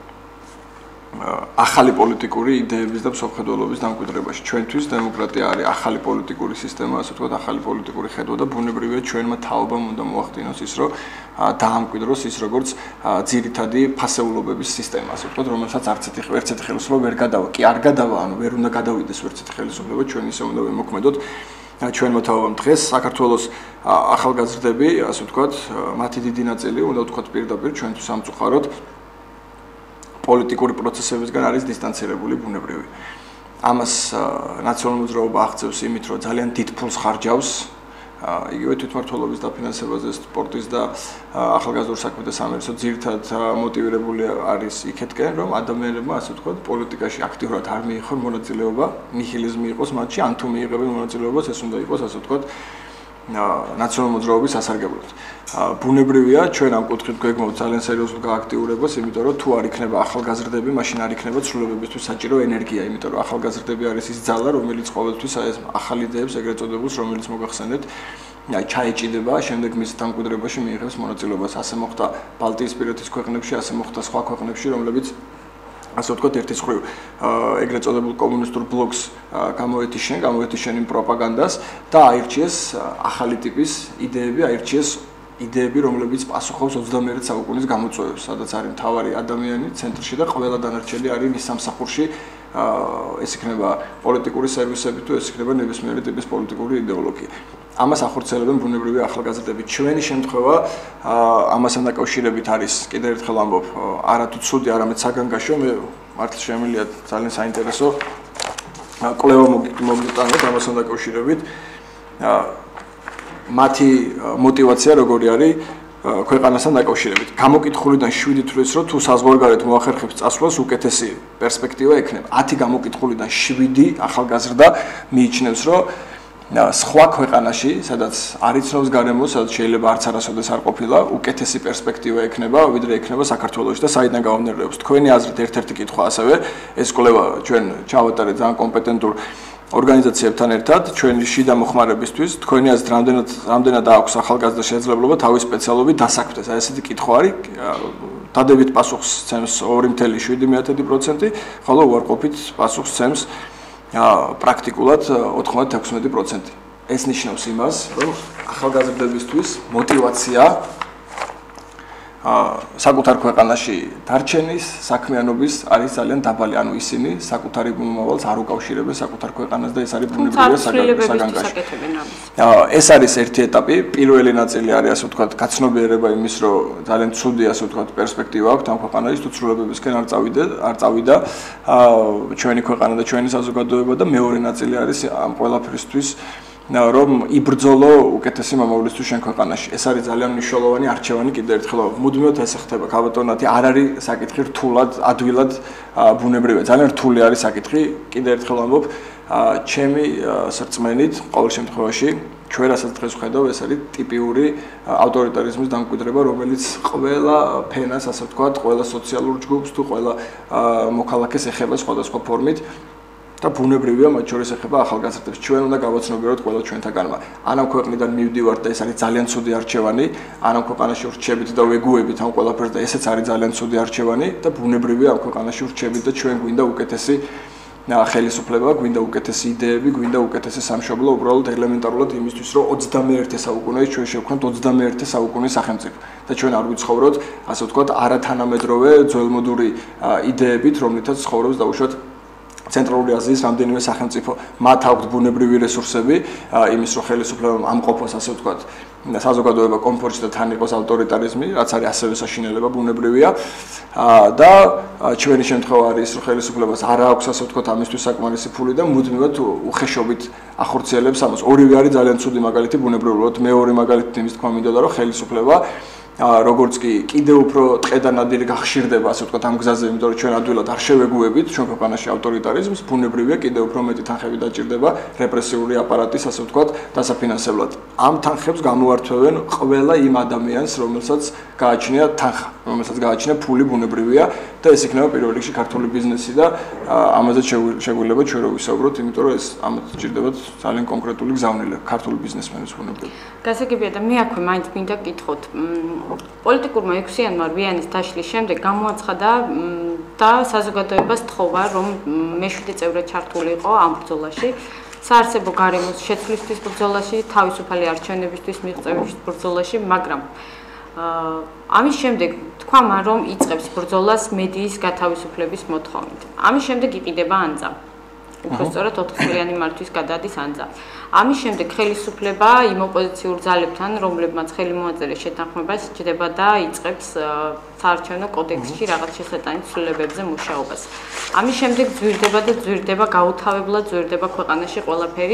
ახალი პოლიტიკური იდეების და მსოფლმხედველობის დამკვიდრებაში. ჩვენთვის დემოკრატია არის ახალი პოლიტიკური სისტემა, ასე ვთქვათ, ახალი პოლიტიკური ხედვა და ბუნებრივია ჩვენმა თაობამ უნდა მოახდინოს ის, რომ დაამკვიდროს ის როგორც ძირითადი ფასეულობების სისტემა, ასე ვთქვათ, რომელსაც არც ერთი ხელისუფლება ვერ გადავა. კი არ გადავა, ანუ ვერ უნდა გადავიდეს ვერც ერთი ხელისუფლება, ჩვენ ისე უნდა ვიმოქმედოთ. ჩვენ მოთავობთ დღეს საქართველოს ახალგაზრდები, ასე ვთქვათ, მათი დიდი ნაწილი უნდა ვთქვათ პირდაპირ ჩვენთვის სამწუხაროდ პოლიტიკური პროცესებისგან არის დისტანცირებული ბუნებრივი. ამას ნაციონალური მოძრაობა აღწევს იმით, რომ ძალიან დიდ ფულს ხარჯავს იგივე თვითმმართველობის დაფინანსებაზე, სპორტის და ახალგაზრდულ საქმეთა სამინისტრო ძირითადად მოტივირებული არის იქეთკენ, რომ ადამიანებმა, ასე ვთქვათ, პოლიტიკაში აქტიურად არ მიიღონ მონაწილეობა, ნიჰილიზმი იყოს მათში, ან თუ მიიღებენ მონაწილეობას, ეს უნდა იყოს, ასე ვთქვათ, ნაციონალური მოძრაობის სასარგებლოდ. ბუნებრივია, ჩვენ ამ კუთხით გვეგმოთ ძალიან სერიოზულ გააქტიურებას, იმიტომ რომ თუ არ იქნება ახალგაზრდები, მაშინ არ იქნება ცვლილებებისთვის საჭირო ენერგია, იმიტომ რომ ახალგაზრდები არის ის ძალა, რომელიც ყოველთვის ეს ახალი იდეებს, ეგრეთ წოდებულს, რომელიც მოგახსენეთ, ჩაეჭიდება, შემდეგ მის დამკვიდრებაში მიიღებს მონაწილეობას. ასე მოხდა ბალტიისპირეთის ქვეყნებში, ასე მოხდა სხვა ქვეყნებში, რომლებიც ასე ვთქვათ, ერთის მხრივ ეგრეთ წოდებულ კომუნისტურ ბლოკს გამოეთიშენ, გამოეთიშენ იმ პროპაგანდას და აირჩიეს ახალი ტიპის იდეები, აირჩიეს იდეები, რომლებიც პასუხობს ოცდამეერთე საუკუნის გამოწვევებს, სადაც არის მთავარი ადამიანი ცენტრში და ყველა დანარჩენი არის მის სამსახურში. ეს იქნება პოლიტიკური სერვისები თუ ეს იქნება ნებისმიერი ტიპის პოლიტიკური იდეოლოგია. ამას ახორციელებენ ბუნებრივი ახალგაზრდები. ჩვენი შემთხვევა ამასთან დაკავშირებით არის, კიდევ ერთხელ ამბობ, არათუ ცუდი, არამედ საგანგაშო, მე მართლა შემიძლია ძალიან საინტერესო კვლევა მოგიტანოთ ამასთან დაკავშირებით. მათი мотиваცია როგორი არის ქვეყანასთან დაკავშირებით. გამოკითხულიდან შვიდი თვლის რომ თუ საზღვარგარეთ მოახერხებს წასვლას უკეთესი პერსპექტივა ექნება. ათი გამოკითხულიდან შვიდი ახალგაზრდა მიიჩნევს რომ სხვა ქვეყანაში, სადაც არ იცნობს გარემოს, სადაც შეიძლება არც არასოდეს არ ყოფილა, უკეთესი პერსპექტივა ექნება, ვიდრე ექნება საქართველოში და საიდან გამომდინარეობს. თქვენი აზრით ერთ-ერთი კითხვა ასევე, ეს კვლევა ჩვენ ჩავატარეთ ძალიან კომპეტენტურ ორგანიზაციებთან ერთად, ჩვენი შიდა მოხმარებისთვის, თქვენი აზრით რამდენად რამდენად აქვს ახალგაზრდა შესაძლებლობა თავის სპეციალობით დასაქმდეს. აი ესეთი კითხვა არის, დადებით პასუხს ცემს ორი კoma შვიდი პროცენტი, ხოლო უარყოფით პასუხს ცემს პრაქტიკულად ოთხმოცდაექვსი პროცენტი. ეს ნიშნავს იმას, რომ ახალგაზრდებისთვის мотиваცია საკუთარ ქვეყანაში დარჩენის, საქმიანობის არის ძალიან დაბალი, ანუ ისინი საკუთარი მომავალს არ უკავშირებენ საკუთარ ქვეყანას და ეს არის ბუნებრივია საგანგაშო. ეს არის ერთი ეტაპი, პირველი ნაწილი არის, ასე ვთქვათ, გაცნობიერება იმის, რომ ძალიან ცუდი, ასე ვთქვათ, პერსპექტივა აქვს ამ ქვეყანაში, თუ ცვლილებებისკენ არ წავიდა, არ წავიდა ჩვენი ქვეყანა და ჩვენი საზოგადოება და მეორე ნაწილი არის ამ ყველაფრისთვის რომ იბრძოლო უკეთესი მომავლისთვის შენ ქვეყანაში. ეს არის ძალიან მნიშვნელოვანი არჩევანი კიდევ ერთხელ. მუდმივად ესე ხდება, ქალბატონათი, არ არის საკითხი რთულად, ადვილად ბუნებრივია. ძალიან რთული არის საკითხი. კიდევ ერთხელ ამბობ, ჩემი სრწმენით, ყოველ შემთხვევაში, ჩვენ რასაც დღეს ვხედავ, ეს არის ტიპიური ავტორიტარიზმის დამკვიდრება, რომელიც ყველა ფენას, ასე ვთქვათ, ყველა სოციალურ ჯგუფს თუ ყველა მოქალაქეს ეხება სხვადასხვა ფორმით. და ბუნებრივია მათ შორის ეხება ახალგაზრდებს. ჩვენ უნდა გავაცნობიეროთ ყველა ჩვენთაგანმა. ანამ ქვეყნიდან მივდივართ და ეს არის ძალიან ცუდი არჩევანი, ანამ ქვეყანაში ვრჩებით და ვეგუებით ამ ყველაფერს და ესეც არის ძალიან ცუდი არჩევანი და ბუნებრივია ამ ქვეყანაში ვრჩებით და ჩვენ გვინდა უკეთესი ხელისუფლება, გვინდა უკეთესი იდეები, გვინდა უკეთესი სამშობლო, უბრალოდ ელემენტარულად იმისთვის, რომ ოცდამეერთე საუკუნეში ჩვენ შევქმნათ ოცდამეერთე საუკუნის სახელმწიფო და ჩვენ არ ვიცხოვროთ, ასე ვთქვათ, არათანამედროვე ძველმოდური იდეებით, რომლითაც ცხოვრობს დაუშვათ ცენტრალური აზიის რამდენიმე სახელმწიფო მათ აქვთ ბუნებრივი რესურსები იმის რომ ხელისუფლებამ ამყოფოს ასე ვთქვათ საზოგადოება კომფორტში და თან იყოს ავტორიტარიზმი რაც არის ასევე საშინელება ბუნებრივია და ჩვენი შემთხვევა არის რომ ხელისუფლებას არ აქვს ასე ვთქვათ ამისთვის საკმარისი ფული და მუდმივად უხეშობით ახორციელებს ამას ორივე არის ძალიან ცუდი მაგალითი ბუნებრივად მეორე მაგალითი იმის თქვა მინდოდა რომ ხელისუფლება როგორც კი კიდევ უფრო ტყედანადირი გახშირდება ასე ვთქვათ ამ გზაზე იმიტომ რომ ჩვენ ადვილად არ შევეგუებით ჩვენ ქვეყანაში ავტორიტარიზმს ბუნებრივია კიდევ უფრო მეტი თანხები დაჭირდება რეპრესიული აპარატის ასე ვთქვათ დასაფინანსებლად ამ თანხებს გამოართვევენ ყველა იმ ადამიანს რომელსაც გააჩნია თანხა რომელსაც გააჩნია ფული ბუნებრივია და ეს იქნება პირველ რიგში ქართული ბიზნესი და ამაზე შეგვიძლია ჩვენ რო ვისაუბროთ იმიტომ რომ ეს ამათ ჭირდებათ ძალიან კონკრეტული გზავნილება ქართული ბიზნესმენის ბუნებრივია გასაგებია და მე აქვე მაინც მინდა გითხოთ პოლიტიკურმა ექვსიანმა რვიანის დაშლის შემდეგ გამოაცხადა და საზოგადოებას თხოვა რომ მეშვიდე წევრად ჩართული იყო ამ ბრძოლაში საარსებო გარემოს შეცვლისთვის ბრძოლაში თავისუფალი არჩევნებისთვის მიღწევის ბრძოლაში მაგრამ ამის შემდეგ თქვა მან რომ იწყებს ბრძოლას მედიის გათავისუფლების მოთხოვნით ამის შემდეგ იყიდება ანძა უბრალოდ ოთხწლიანი მართვის გადადის ანძა ამის შემდეგ ხელისუფლება იმ ოპოზიციურ ძალებთან რომლებმაც ხელი მოაწერეს შეთანხმებას სჭირდება და იწყებს საარჩევნო კოდექსში რაღაც შესატანით ცვლილებებზე მუშაობას ამის შემდეგ ძვირდება და ძვირდება გაუთავებლად ძვირდება ქვეყანაში ყველაფერი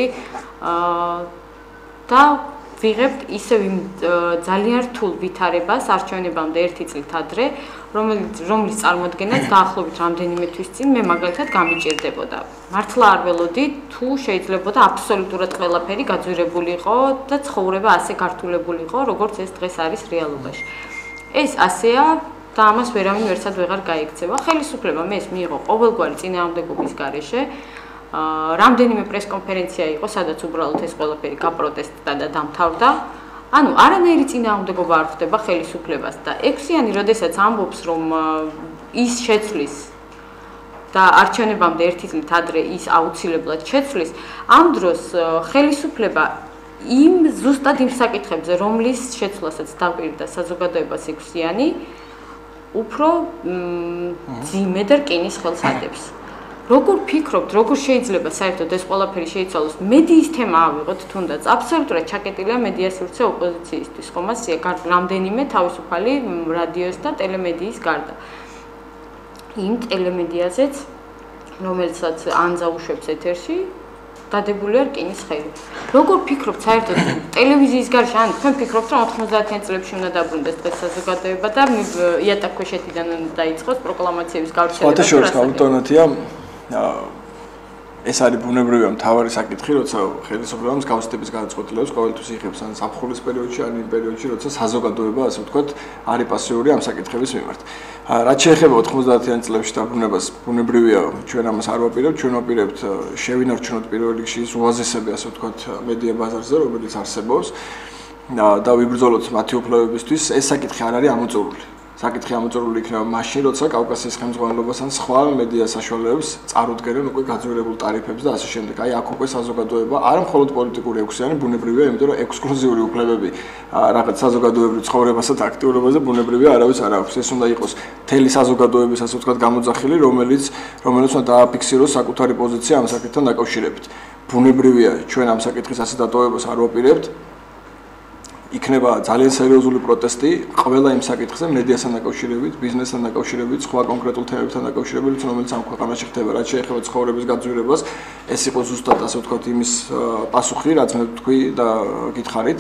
და ვიღებთ ისევ იმ ძალიან რთულ ვითარებას არჩევნებამდე ერთი წლით ადრე რომელიც რომლის წარმოადგენაც დაახლოებით რამდენიმე თვის წინ მე მაგალითად გამიჭირდებოდა მართლა არ ველოდი თუ შეიძლებოდა აბსოლუტურად ყველაფერი გაძვირებულიყო და ცხოვრება ასე გართულებული იყო როგორც ეს დღეს არის რეალობაში ეს ასეა და ამას ვერავინ ვერსად ვეღარ გაიქცევა ხელისუფლებამ ეს მიიღო ყოველგვარი წინააღმდეგობის გარეშე რამდენიმე პრესკონფერენცია იყო სადაც უბრალოდ ეს ყველაფერი გაპროტესტდა და დამთავრდა ანუ არანაირი წინააღმდეგობა არ ხდება ხელისუფლებას და ექვსიანი როდესაც ამბობს რომ ის შეცვლის და არჩევნებამდე ერთი წლით ადრე ის აუცილებლად შეცვლის ამ დროს ხელისუფლება იმ ზუსტად იმ საკითხებზე რომლის შეცვლასაც დაგვირდა საზოგადოებას ექვსიანი უფრო ძიმე და რკინის ხელს ადებს როგორ ფიქრობთ, როგორ შეიძლება საერთოდ ეს ყველაფერი შეიცვალოს? მედიის თემა ავიღოთ თუნდაც. აბსოლუტურად ჩაკეტილია მედია სივრცე ოპოზიციისთვის, ხომ ასეა, რამდენიმე თავისუფალი რადიოს და ტელემედიის გარდა. იმ ტელემედიაზეც, რომელსაც ანძა უშვებს ეთერში, დადებულია რკინის ხელი. როგორ ფიქრობთ საერთოდ ტელევიზიის გარშე, ან თქვენ ფიქრობთ, რომ ოთხმოცდაათიან წლებში უნდა დაბრუნდეს დღეს საზოგადოება და იატაკქვეშეთიდან დაიწყოს პროკლამაციების გავრცელება? სხვათა შორის გაუტონათია ეს არის ბუნებრივია მთავარი საკითხი, როცა ხელისუფლება მსგავსების გადაწყვეტილებას ყოველთვის იღებს ან ზაფხულის პერიოდში, ან იმ პერიოდში, როცა საზოგადოება, ასე ვთქვათ, არის პასიური ამ საკითხების მიმართ. რაც შეეხება ოთხმოცდაათიან წლებში დაბრუნებას, ბუნებრივია, ჩვენ ამას არ ვაპირებთ, ჩვენ ვაპირებთ შევინარჩუნოთ პირველ რიგში ის უაზისები, ასე ვთქვათ, მედია ბაზარზე, რომელიც არსებობს და ვიბრძოლოთ მათი უფლებებისთვის. ეს საკითხი არ არის ამოწურული. საკითხი ამოწურული იქნება მაშინ, როცა კავკასიის ხელმძღვანელობას ან სხვა მედია საშუალებებს წარუდგენენ უკვე გაძვირებულ ტარიფებს და ასე შემდეგ. აი აქ უკვე საზოგადოება არა მხოლოდ პოლიტიკური ექვსიანი, ბუნებრივია, იმიტომ რომ ექსკლუზიური უფლებები რაღაც საზოგადოებრივ ცხოვრებასა და აქტიურობაზე ბუნებრივია არავის არ აქვს. ეს უნდა იყოს მთელი საზოგადოების ასე ვთქვათ გამოძახილი, რომელიც რომელიც უნდა დააფიქსიროს საკუთარი პოზიცია ამ საკითხთან დაკავშირებით. ბუნებრივია, ჩვენ ამ საკითხის ასე დატოვებას არ ვაპირებთ. იქნება ძალიან სერიოზული პროტესტი ყველა იმ საკითხზე მედიასთან დაკავშირებით, ბიზნესთან დაკავშირებით, სხვა კონკრეტულ თემებთან დაკავშირებით, რომელიც ამ ქვეყანაში ხდება, რაც შეეხება ცხოვრების გაძვირებას. ეს იყო ზუსტად ასე ვთქვათ იმის პასუხი, რაც მე ვთქვი და გითხარით.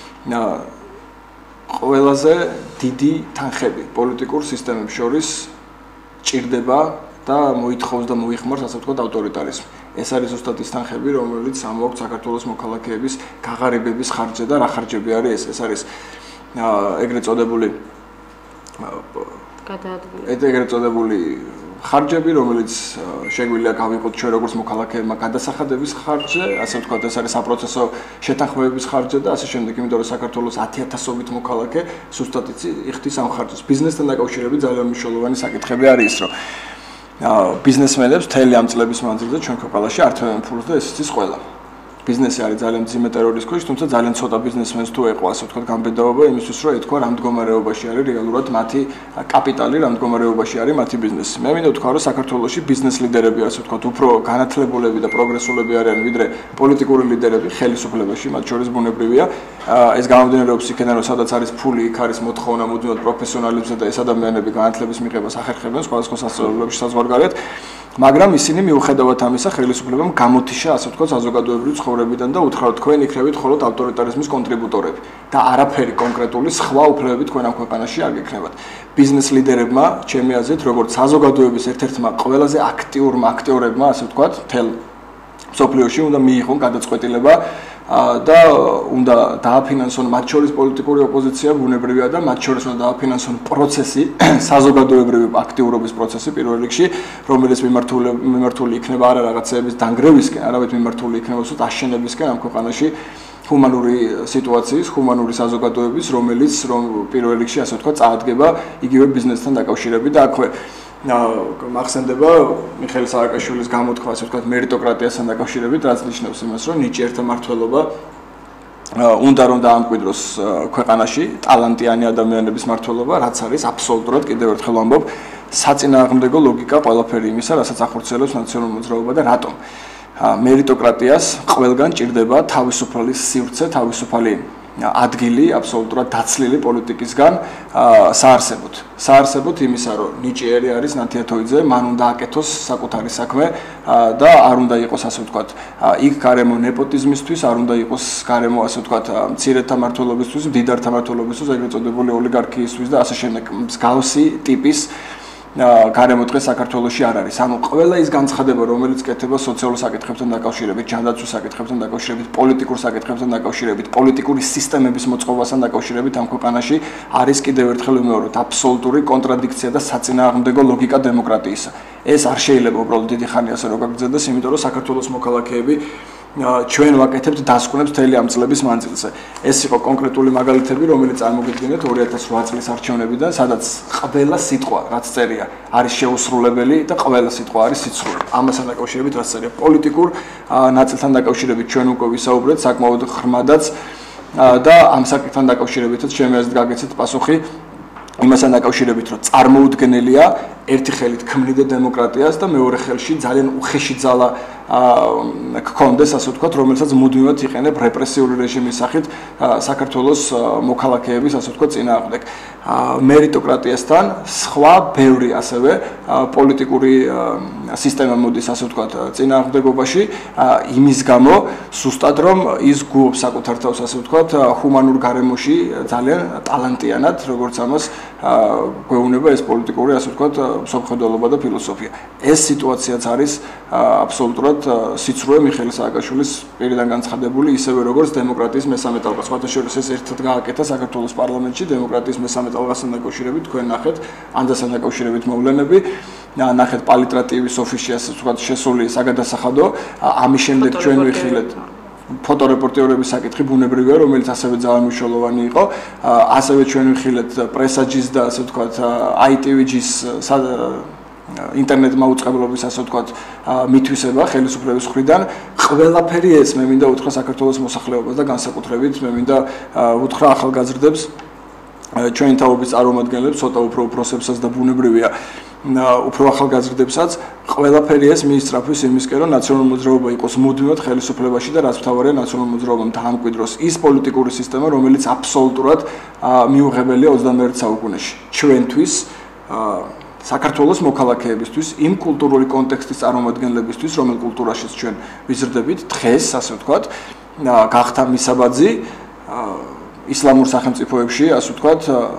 ყველაზე დიდი თანხები პოლიტიკურ სისტემებს შორის ჭირდება და მოითხოვს და მოიხმარს ასე ვთქვათ ავტორიტარიზმი. ეს არის ზუსტად ის თანხები, რომელიც ამოაქვს საქართველოს მოქალაქეების გაღარიბების ხარჯზე და რა ხარჯები არის ეს? ეს არის ეგრეთ წოდებული გადაადგილება. ეგრეთ წოდებული ხარჯები, რომელიც შეგვიძლია გავიყოთ ჩვენ როგორც მოქალაქეებმა გადასახადების ხარჯზე, ასე ვთქვათ, ეს არის საპროცესო შეთანხმებების ხარჯზე და ასე შემდეგ, იმიტომ რომ საქართველოს ათი ათასობით მოქალაქე ზუსტად იხდის ამ ხარჯს. ბიზნესთან დაკავშირებით ძალიან მნიშვნელოვანი საკითხები არის ის, რომ ბიზნესმენებს მთელი ამ წლების მანძილზე ჩვენ ქვეყანაში ართმევენ ფულს და ეს იცის ყველა. ბიზნესი არის ძალიან მძიმე ტერორის ქვეშ, თუმცა ძალიან ცოტა ბიზნესმენს თუ ეყვა, ასე ვთქვათ, გამბედაობა იმისთვის, რომ ეთქვა რა მდგომარეობაში არის რეალურად მათი კაპიტალი, რა მდგომარეობაში არის მათი ბიზნესი. მე მინდა ვთქვა, რომ საქართველოში ბიზნეს ლიდერები, ასე ვთქვათ, უფრო განათლებულები და პროგრესულები არიან, ვიდრე პოლიტიკური ლიდერები ხელისუფლებაში, მათ შორის ბუნებრივია. ეს გამომდინარეობს იქიდან, რომ სადაც არის ფული, იქ არის მოთხოვნა მუდმივად პროფესიონალებსა და ეს ადამიანები განათლების მიღებას ახერხებენ სხვადასხვა სასწავლებლებში საზღვარგარეთ. მაგრამ ისინი მიუხედავად ამისა ხელისუფლებამ გამოთიშა, ასე ვთქვათ, საზოგადოებრივი ცხოვრებიდან და უთხრა, რომ თქვენ იქნებით მხოლოდ ავტორიტარიზმის კონტრიბუტორები და არაფერი კონკრეტული სხვა უფლებები თქვენ ამ ქვეყანაში არ გექნებათ. ბიზნეს ლიდერებმა, ჩემი აზრით, როგორც საზოგადოების ერთ-ერთმა ყველაზე აქტიურმა აქტიორებმა, ასე ვთქვათ, თელ სოფლიოში უნდა მიიღონ გადაწყვეტილება და უნდა დააფინანსონ მათ შორის პოლიტიკური ოპოზიცია ბუნებრივია და მათ შორის უნდა დააფინანსონ პროცესი, საზოგადოებრივი აქტიურობის პროცესი პირველ რიგში, რომელიც მიმართული მიმართული იქნება არა რაღაცეების დანგრევისკენ, არამედ მიმართული იქნება უბრალოდ აშენებისკენ ამ ქვეყანაში ჰუმანური სიტუაციის, ჰუმანური საზოგადოების, რომელიც რომ პირველ რიგში ასე ვთქვათ, წაადგება იგივე ბიზნესთან დაკავშირებით და აქვე მახსენდება მიხეილ სააკაშვილის გამოთქვა, ასე ვთქვათ, მერიტოკრატიასთან დაკავშირებით, რაც ნიშნავს იმას, რომ ნიჭიერთა მმართველობა უნდა რომ დაამკვიდროს ქვეყანაში ტალანტიანი ადამიანების მმართველობა, რაც არის აბსოლუტურად კიდევ ერთხელ ვამბობ, საწინააღმდეგო ლოგიკა ყველაფერი იმისა, რასაც ახორციელებს ნაციონალური მოძრაობა და რატომ მერიტოკრატიას ყველგან ჭირდება თავისუფალი სივრცე, თავისუფალი ადგილი აბსოლუტურად დაცლილი პოლიტიკისგან საარსებოდ. საარსებოდ იმისა, რომ ნიჭიერი არის ნათიათოიძე, მან უნდა აკეთოს საკუთარი საქმე და არ უნდა იყოს, ასე ვთქვათ, იქ გარემო ნეპოტიზმისთვის, არ უნდა იყოს გარემო, ასე ვთქვათ, მცირეთა მმართველობისთვის, მდიდართა მმართველობისთვის, ეგრეთ წოდებული ოლიგარქიისთვის და ასე შემდეგ მსგავსი ტიპის გარემო დღეს საქართველოში არ არის. ანუ ყველა ის განცხადება, რომელიც კეთება სოციალურ საკითხებთან დაკავშირებით, ჯანდაცვის საკითხებთან დაკავშირებით, პოლიტიკურ საკითხებთან დაკავშირებით, პოლიტიკური სისტემების მოწყობასთან დაკავშირებით ამ ქვეყანაში არის კიდევ ერთხელ ვიმეორებ, აბსოლუტური კონტრადიქცია და საწინააღმდეგო ლოგიკა დემოკრატიისა. ეს არ შეიძლება უბრალოდ დიდი ხანი ასე რო გაგრძელდეს, იმიტომ რომ საქართველოს მოქალაქეები ჩვენ ვაკეთებთ დასკვნებს მთელი ამ წლების მანძილზე. ეს იყო კონკრეტული მაგალითები, რომელიც წარმოგიდგენთ ორი ათას რვა წლის არჩევნებიდან, სადაც ყველა სიტყვა, რაც წერია, არის შეუსრულებელი და ყველა სიტყვა არის სიცრუე. ამასთან დაკავშირებით, რაც წერია პოლიტიკურ ნაწილთან დაკავშირებით, ჩვენ უკვე ვისაუბრეთ საკმაოდ ღრმადაც და ამ საკითხთან დაკავშირებითაც ჩემი აზრით გაგეცეთ პასუხი იმასთან დაკავშირებით, რომ წარმოუდგენელია ერთი ხელით ქმნიდა დემოკრატიას და მეორე ხელში ძალიან უხეში ძალა გქონდეს, ასე ვთქვათ, რომელსაც მუდმივად იყენებ რეპრესიული რეჟიმის სახით საქართველოს მოქალაქეების, ასე ვთქვათ, წინააღმდეგ. მერიტოკრატიასთან სხვა ბევრი ასევე პოლიტიკური სისტემა მოდის, ასე ვთქვათ, წინააღმდეგობაში იმის გამო, სუსტად რომ ის გუობს საკუთარ თავს, ასე ვთქვათ, ჰუმანურ გარემოში ძალიან ტალანტიანად, როგორც ამას გვეუბნება ეს პოლიტიკური, ასე ვთქვათ, მსოფლმხედველობა და ფილოსოფია. ეს სიტუაციაც არის აბსოლუტურად სიცრუე მიხეილ სააკაშვილის პირიდან განცხადებული, ისევე როგორც დემოკრატიის მესამე ტალღა. სხვათა შორის ეს ერთად გააკეთა საქართველოს პარლამენტში დემოკრატიის მესამე ტალღასთან დაკავშირებით, თქვენ ნახეთ ანდასთან დაკავშირებით მოვლენები, ნახეთ პალიტრატივის ოფისში, ასე ვთქვათ, შესული საგადასახადო, ამის შემდეგ ჩვენ ვიხილეთ ფოტორეპორტიორების საკითხი ბუნებრივია, რომელიც ასევე ძალიან მნიშვნელოვანი იყო. ასევე ჩვენ ვიხილეთ პრესაჯის და ასე ვთქვათ აი ტი ვი-ის ინტერნეტ მაუწყებლობის, ასე ვთქვათ, მითვისება ხელისუფლების მხრიდან. ყველაფერი ეს მე მინდა უთხრა საქართველოს მოსახლეობას და განსაკუთრებით მე მინდა უთხრა ახალგაზრდებს, ჩვენი თაობის წარმომადგენლებს, ცოტა უფრო უფროსებსაც და ბუნებრივია უფრო ახალგაზრდებსაც, ყველაფერი ეს მიისწრაფვის იმისკენ, რომ ნაციონალური მოძრაობა იყოს მუდმივად ხელისუფლებაში და რაც მთავარია ნაციონალური მოძრაობამ დაამკვიდროს ის პოლიტიკური სისტემა, რომელიც აბსოლუტურად მიუღებელია ოცდამეერთე საუკუნეში. ჩვენთვის საქართველოს მოქალაქეებისთვის, იმ კულტურული კონტექსტის წარმომადგენლებისთვის, რომელ კულტურაშიც ჩვენ ვიზრდებით, დღეს, ასე ვთქვათ, გახდა მისაბაძი ისლამურ სახელმწიფოებში, ასე ვთქვათ,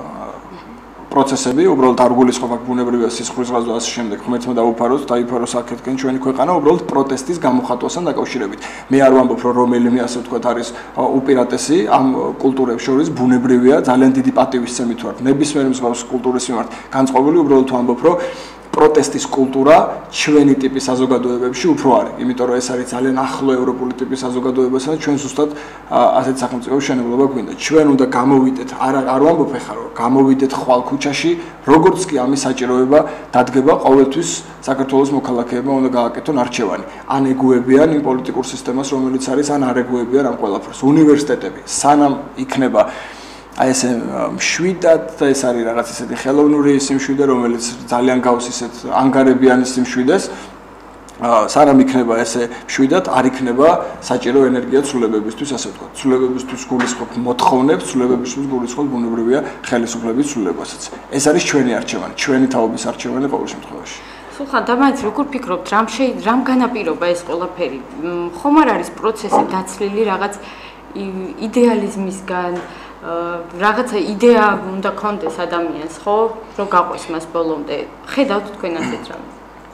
პროცესები, უბრალოდ არ გულისხმობ ბუნებრივია სისხლის ღაზვა და ასე შემდეგ, ღმერთმა დაუფაროს, დაიფაროს აქეთკენ ჩვენი ქვეყანა, უბრალოდ პროტესტის გამოხატვასთან დაკავშირებით. მე არ ვამბობ, რომ რომელიმე, ასე ვთქვათ, არის უპირატესი ამ კულტურებს შორის, ბუნებრივია, ძალიან დიდი პატივისცემით ვართ, ნებისმიერი მსგავსი კულტურის მიმართ განწყობილი, უბრალოდ ვამბობ, რომ პროტესტის კულტურა ჩვენი ტიპის საზოგადოებებში უფრო არის, იმიტომ რომ ეს არის ძალიან ახლო ევროპული ტიპის საზოგადოებასთან და ჩვენ ზუსტად ასეთ სახელმწიფოებში შენებლობა გვინდა. ჩვენ უნდა გამოვიდეთ, არ არ ვამბობ ეხლა რომ გამოვიდეთ ხვალ ქუჩაში, როგორც კი ამის საჭიროება დადგება, ყოველთვის საქართველოს მოქალაქეებმა უნდა გააკეთონ არჩევანი. ან ეგუებიან იმ პოლიტიკურ სისტემას, რომელიც არის, ან არ ეგუებიან ამ ყველაფერს. უნივერსიტეტები სანამ იქნება აი ესე მშვიდად და ეს არის რაღაც ისეთი ხელოვნური სიმშვიდე, რომელიც ძალიან გავს ისეთ ანგარებიან სიმშვიდეს. სანამ იქნება ესე მშვიდად, არ იქნება საჭირო ენერგია ცვლილებებისთვის, ასე ვთქვათ. ცვლილებებისთვის გულისხმობ მოთხოვნებს, ცვლილებებისთვის გულისხმობ ბუნებრივია ხელისუფლების ცვლილებასაც. ეს არის ჩვენი არჩევანი, ჩვენი თაობის არჩევანი ყოველ შემთხვევაში. სულხან, დამაიც როგორ ფიქრობთ, რამ შეი რამ განაპირობა ეს ყველაფერი? ხომ არ არის პროცესი დაცლილი რაღაც იდეალიზმისგან? რაღაცა იდეა უნდა კონდეს ადამიანს, ხო? რომ გაყვეს მას ბოლომდე. ხედავთ თქვენ ასეთ რამეს?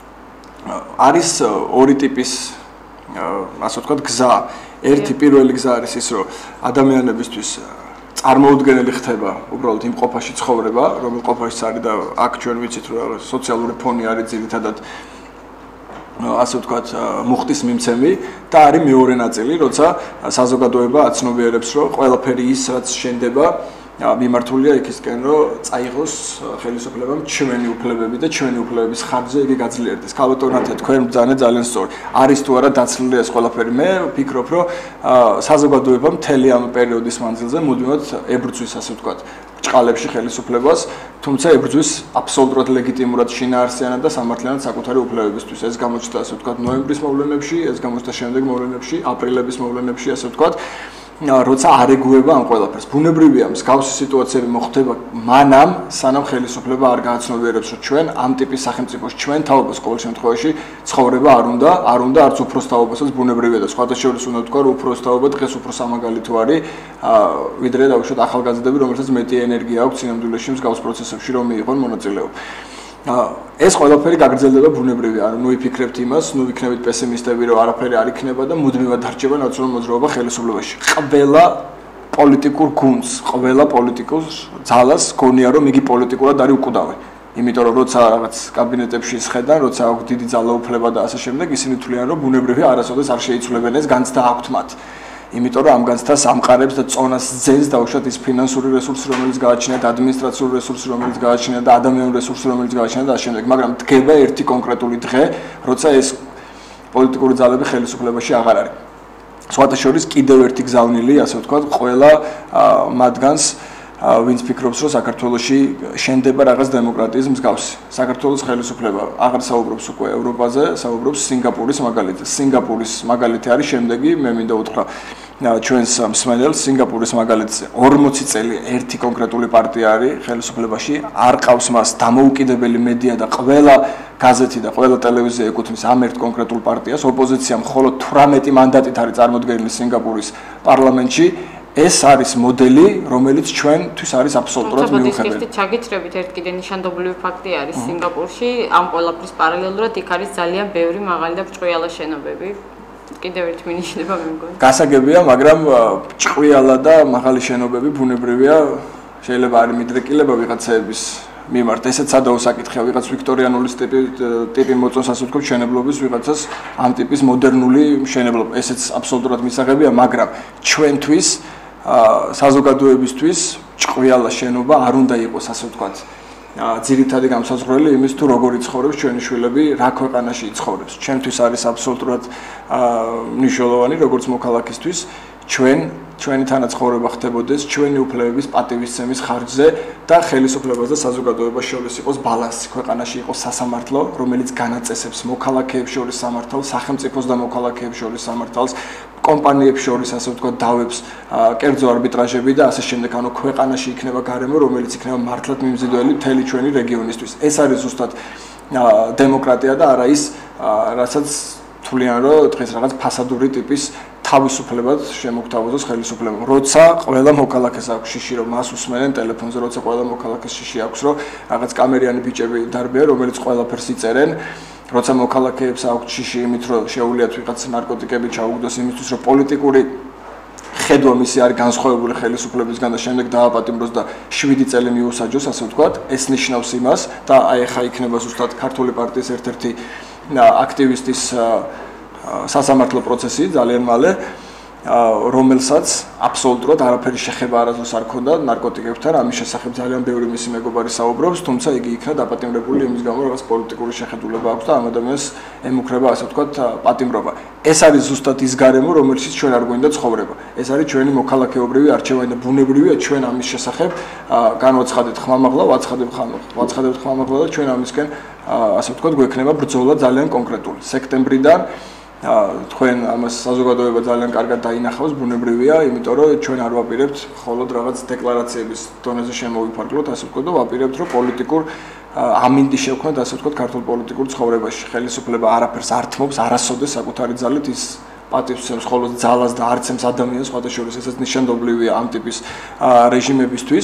არის ორი ტიპის, ასე ვთქვათ, გზა. ერთი პირველი გზა არის ის, რომ ადამიანებისთვის წარმოუდგენელი ხდება უბრალოდ იმ ყოფაში ცხოვრება, რომელ ყოფაშიც არის და აქ ჩვენ ვიცით, რომ სოციალური ფონი არის ძირითადად ასე ვთქვათ, მუხტის მიმცემი და არის მეორე ნაწილი, როცა საზოგადოება აცნობიერებს, რომ ყველაფერი ის, რაც შენდება, მიმართულია იქისკენ, რომ წაიღოს ხელისუფლებამ ჩვენი უფლებები და ჩვენი უფლებების ხარჯზე იგი გაძლიერდეს. ქალბატონათე, თქვენ ბრძანეთ ძალიან სწორი. არის თუ არა დაცლილი ეს ყველაფერი? მე ვფიქრობ, რომ საზოგადოება მთელი ამ პერიოდის მანძილზე მუდმივად ებრძვის, ასე ვთქვათ, ჭყალებში ხელისუფლებას, თუმცა ებრძვის აბსოლუტურად ლეგიტიმურად შინაარსიანად და სამართლიანად საკუთარი უფლებებისთვის. ეს გამოჩნდა, ასე ვთქვათ, ნოემბრის მოვლენებში, ეს გამოჩნდა შემდეგ მოვლენებში, აპრილების მოვლენებში, ასე ვთქვათ. როცა არ ეგუება ამ ყველაფერს. ბუნებრივია, მსგავსი სიტუაციები მოხდება მანამ, სანამ ხელისუფლება არ გააცნობიერებს, რომ ჩვენ ამ ტიპის სახელმწიფოში, ჩვენ თაობას ყოველ შემთხვევაში ცხოვრება არ უნდა, არ უნდა არც უფროს თაობასაც ბუნებრივია და სხვათა შორის უნდა ვთქვა, რომ უფროს თაობა დღეს უფრო სამაგალითო არის, ვიდრე დაუშვათ ახალგაზრდები, რომელსაც მეტი ენერგია აქვს სინამდვილეში მსგავს პროცესებში რომ მიიღონ მონაწილეობა. ეს ყველაფერი გაგრძელდება ბუნებრივია, ანუ ნუ ვიფიქრებთ იმას, ნუ ვიქნებით პესიმისტები, რომ არაფერი არ იქნება და მუდმივად დარჩება ნაციონალურ მოძრაობა ხელისუფლებაში. ყველა პოლიტიკურ გუნდს, ყველა პოლიტიკურ ძალას გონია, რომ იგი პოლიტიკურად არის უკვდავი. იმიტომ რომ როცა რაღაც კაბინეტებში ისხედან, როცა აქვს დიდი ძალაუფლება და ასე შემდეგ, ისინი თვლიან, რომ ბუნებრივია არასოდეს არ შეიცვლებენ ეს განცდა აქვთ მათ. იმიტომ რომ ამ განცდას ამყარებს და წონას ძენს დაუშვათ ის ფინანსური რესურსი, რომელიც გააჩნიათ, ადმინისტრაციული რესურსი, რომელიც გააჩნიათ და ადამიანური რესურსი, რომელიც გააჩნიათ და ასე შემდეგ. მაგრამ დგება ერთი კონკრეტული დღე, როცა ეს პოლიტიკური ძალები ხელისუფლებაში აღარ არის. სხვათა შორის კიდევ ერთი გზავნილი, ასე ვთქვათ, ყველა მათგანს ვინც ფიქრობს, რომ საქართველოში შენდება რაღაც დემოკრატიის მსგავსი. საქართველოს ხელისუფლება აღარ საუბრობს უკვე ევროპაზე, საუბრობს სინგაპურის მაგალითზე. სინგაპურის მაგალითი არის შემდეგი, მე მინდა უთხრა ჩვენს მსმენელს, სინგაპურის მაგალითზე ორმოცი წელი ერთი კონკრეტული პარტია არის ხელისუფლებაში, არ ყავს მას დამოუკიდებელი მედია და ყველა გაზეთი და ყველა ტელევიზია ეკუთვნის ამ ერთ კონკრეტულ პარტიას, ოპოზიცია მხოლოდ თვრამეტი მანდატით არის წარმოდგენილი სინგაპურის პარლამენტში. ეს არის მოდელი, რომელიც ჩვენთვის არის აბსოლუტურად მიუხედავი. თუმცა ჩაგიჩრებით ერთ კიდე ნიშანდობლივი ფაქტი არის სინგაპურში, ამ ყველაფრის პარალელურად იქ არის ძალიან ბევრი მაღალი და ბრჭყვიალა შენობები. კიდევ ერთი მინიშნება მე მგონი. გასაგებია, მაგრამ ბრჭყვიალა და მაღალი შენობები ბუნებრივია, შეიძლება არის მიდრეკილება ვიღაცების მიმართ. ესეც სადაო საკითხია, ვიღაც ვიქტორიანული ტიპი ტიპი მოწონს, ასე ვთქვათ, მშენებლობის, ვიღაცას ამ ტიპის მოდერნული მშენებლობა. ესეც აბსოლუტურად მისაღებია, მაგრამ ჩვენთვის საზოგადოებისთვის ჭყვიალა შენობა არ უნდა იყოს, ასე ვთქვათ, ძირითადი გამსაზღვრელი იმის თუ როგორ იცხოვრებს ჩვენი შვილები, რა ქვეყანაში იცხოვრებს. ჩვენთვის არის აბსოლუტურად მნიშვნელოვანი, როგორც მოქალაქისთვის, ჩვენ ჩვენი თანაცხოვრება ხდებოდეს ჩვენი უფლებების პატივისცემის ხარჯზე და ხელისუფლებას და საზოგადოებას შორის იყოს ბალანსი, ქვეყანაში იყოს სასამართლო, რომელიც განაწესებს მოქალაქეებს შორის სამართალს, სახელმწიფოს და მოქალაქეებს შორის სამართალს, კომპანიებს შორის, ასე ვთქვათ, დავებს კერძო არბიტრაჟები და ასე შემდეგ, ანუ ქვეყანაში იქნება გარემო, რომელიც იქნება მართლად მიმზიდველი მთელი ჩვენი რეგიონისთვის. ეს არის ზუსტად დემოკრატია და არა ის, რასაც თვლიან, რომ დღეს რაღაც ფასადური ტიპის თავისუფლებად შემოგთავაზოს ხელისუფლებამ. როცა ყველა მოქალაქეს აქვს შიში, რომ მას უსმენენ ტელეფონზე, როცა ყველა მოქალაქეს შიში აქვს, რომ რაღაც კამერიანი ბიჭები დარბიან, რომელიც ყველაფერს იწერენ, როცა მოქალაქეებს აქვს შიში იმით, რომ შეუძლიათ ვიღაც ნარკოტიკები ჩაუგდოს იმისთვის, რომ პოლიტიკური ხედვა მისი არის განსხვავებული ხელისუფლებისგან და შემდეგ დააპატიმროს და შვიდი წელი მიუსაჯოს, ასე ვთქვათ, ეს ნიშნავს იმას და აი ახლა იქნება ზუსტად ქართული პარტიის ერთ-ერთი აქტივისტის სასამართლო პროცესი ძალიან მალე, რომელსაც აბსოლუტურად არაფერი შეხება არასდროს არ ქონდა ნარკოტიკებთან, ამის შესახებ ძალიან ბევრი მისი მეგობარი საუბრობს, თუმცა იგი იქნა დაპატიმრებული იმის გამო, რაღაც პოლიტიკური შეხედულება აქვს და ამ ადამიანს ემუქრება, ასე ვთქვათ, პატიმრობა. ეს არის ზუსტად ის გარემო, რომელშიც ჩვენ არ გვინდა ცხოვრება. ეს არის ჩვენი მოქალაქეობრივი არჩევანი და ბუნებრივია ჩვენ ამის შესახებ განვაცხადეთ ხმამაღლა, ვაცხადებთ ვაცხადებთ ხმამაღლა და ჩვენ ამისკენ, ასე ვთქვათ, გვექნება ბრძოლა ძალიან კონკრეტული. სექტემბრიდან თქვენ ამას საზოგადოება ძალიან კარგად დაინახავს, ბუნებრივია, იმიტომ რომ ჩვენ არ ვაპირებთ მხოლოდ რაღაც დეკლარაციების დონეზე შემოვიფარგლოთ, ასე ვთქვათ, და ვაპირებთ, რომ პოლიტიკურ ამინდი შევქმნათ, ასე ვთქვათ, ქართულ პოლიტიკურ ცხოვრებაში. ხელისუფლება არაფერს არ თმობს, არასოდეს საკუთარი ძალით ის პატივს ცემს მხოლოდ ძალას და არ ცემს ადამიანს, სხვათა შორის ესაც ნიშანდობლივია ამ ტიპის რეჟიმებისთვის.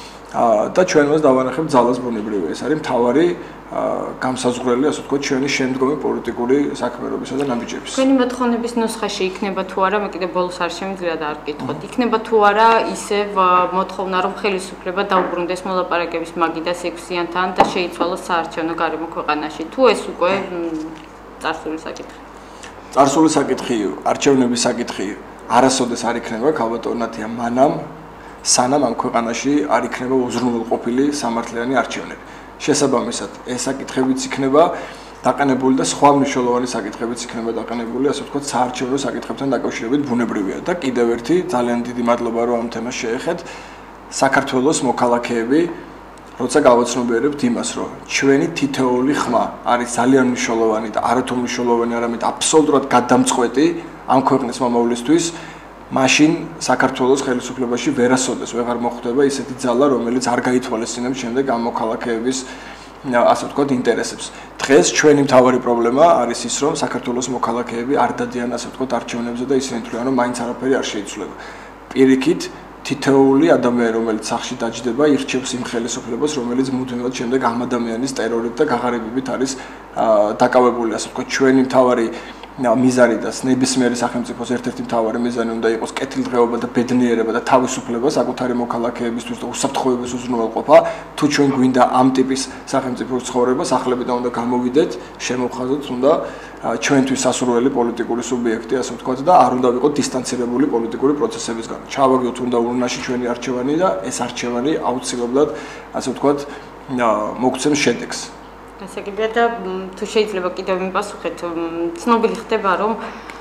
და ჩვენ მას დავანახებთ ძალას ბუნებრივია. ეს არის მთავარი გამსაზღვრელი, ასე ვთქვათ, ჩვენი შემდგომი პოლიტიკური საქმიანობისა და ნაბიჯების. თქვენი მოთხოვნების ნუსხაში იქნება თუ არა, მე კიდე ბოლოს არ შემიძლია და არ ვკითხოთ. იქნება თუ არა ისევ მოთხოვნა, რომ ხელისუფლება დაუბრუნდეს მოლაპარაკების მაგიდას ექვსიანთან და შეიცვალოს საარჩევნო გარემო ქვეყანაში. თუ ეს უკვე წარსული საკითხი. წარსული საკითხი, არჩევნების საკითხი არასოდეს არ იქნება, ქალბატონ ნათია, მანამ სანამ ამ ქვეყანაში არ იქნება უზრუნველყოფილი სამართლიანი არჩევნები. შესაბამისად, ეს საკითხებიც იქნება დაყენებული და სხვა მნიშვნელოვანი საკითხებიც იქნება დაყენებული, ასე ვთქვათ, საარჩევნო საკითხებთან დაკავშირებით ბუნებრივია. და კიდევ ერთი ძალიან დიდი მადლობა, რომ ამ თემას შეეხეთ. საქართველოს მოქალაქეები, როცა გავაცნობიერებთ იმას, რომ ჩვენი თითოეული ხმა არის ძალიან მნიშვნელოვანი და არათუ მნიშვნელოვანი, არამედ აბსოლუტურად გადამწყვეტი ამ ქვეყნის მომავლისთვის, მაშინ საქართველოს ხელისუფლებაში ვერასოდეს ვეღარ მოხვდება ისეთი ძალა, რომელიც არ გაითვალისწინებს შემდეგ ამ მოქალაქეების, ასე ვთქვათ, ინტერესებს. დღეს ჩვენი მთავარი პრობლემა არის ის, რომ საქართველოს მოქალაქეები არ დადიან, ასე ვთქვათ, არჩევნებზე და ისინი თვლიან, რომ მაინც არაფერი არ შეიცვლება. პირიქით, თითოეული ადამიანი, რომელიც სახში დაჯდება, ირჩევს იმ ხელისუფლებას, რომელიც მუდმივად შემდეგ ამ ადამიანის ტერორით და გაღარიბებით არის დაკავებული, ასე ვთქვათ, ჩვენი მთავარი მიზანი და ნებისმიერი სახელმწიფოს ერთ-ერთი მთავარი მიზანი უნდა იყოს კეთილდღეობა და ბედნიერება და თავისუფლება საკუთარი მოქალაქეებისთვის და უსაფრთხოების უზრუნველყოფა. თუ ჩვენ გვინდა ამ ტიპის სახელმწიფოს ცხოვრება, სახლებიდან უნდა გამოვიდეთ, შემოვხაზოთ, უნდა ჩვენთვის სასურველი პოლიტიკური სუბიექტი, ასე ვთქვათ, და არ უნდა ვიყოთ დისტანცირებული პოლიტიკური პროცესებისგან. ჩავაგდოთ უნდა ურნაში ჩვენი არჩევანი და ეს არჩევანი აუცილებლად, ასე ვთქვათ, მოგცემს შედეგს. გასაგებია და თუ შეიძლება კიდევ მიპასუხეთ, ცნობილი ხდება, რომ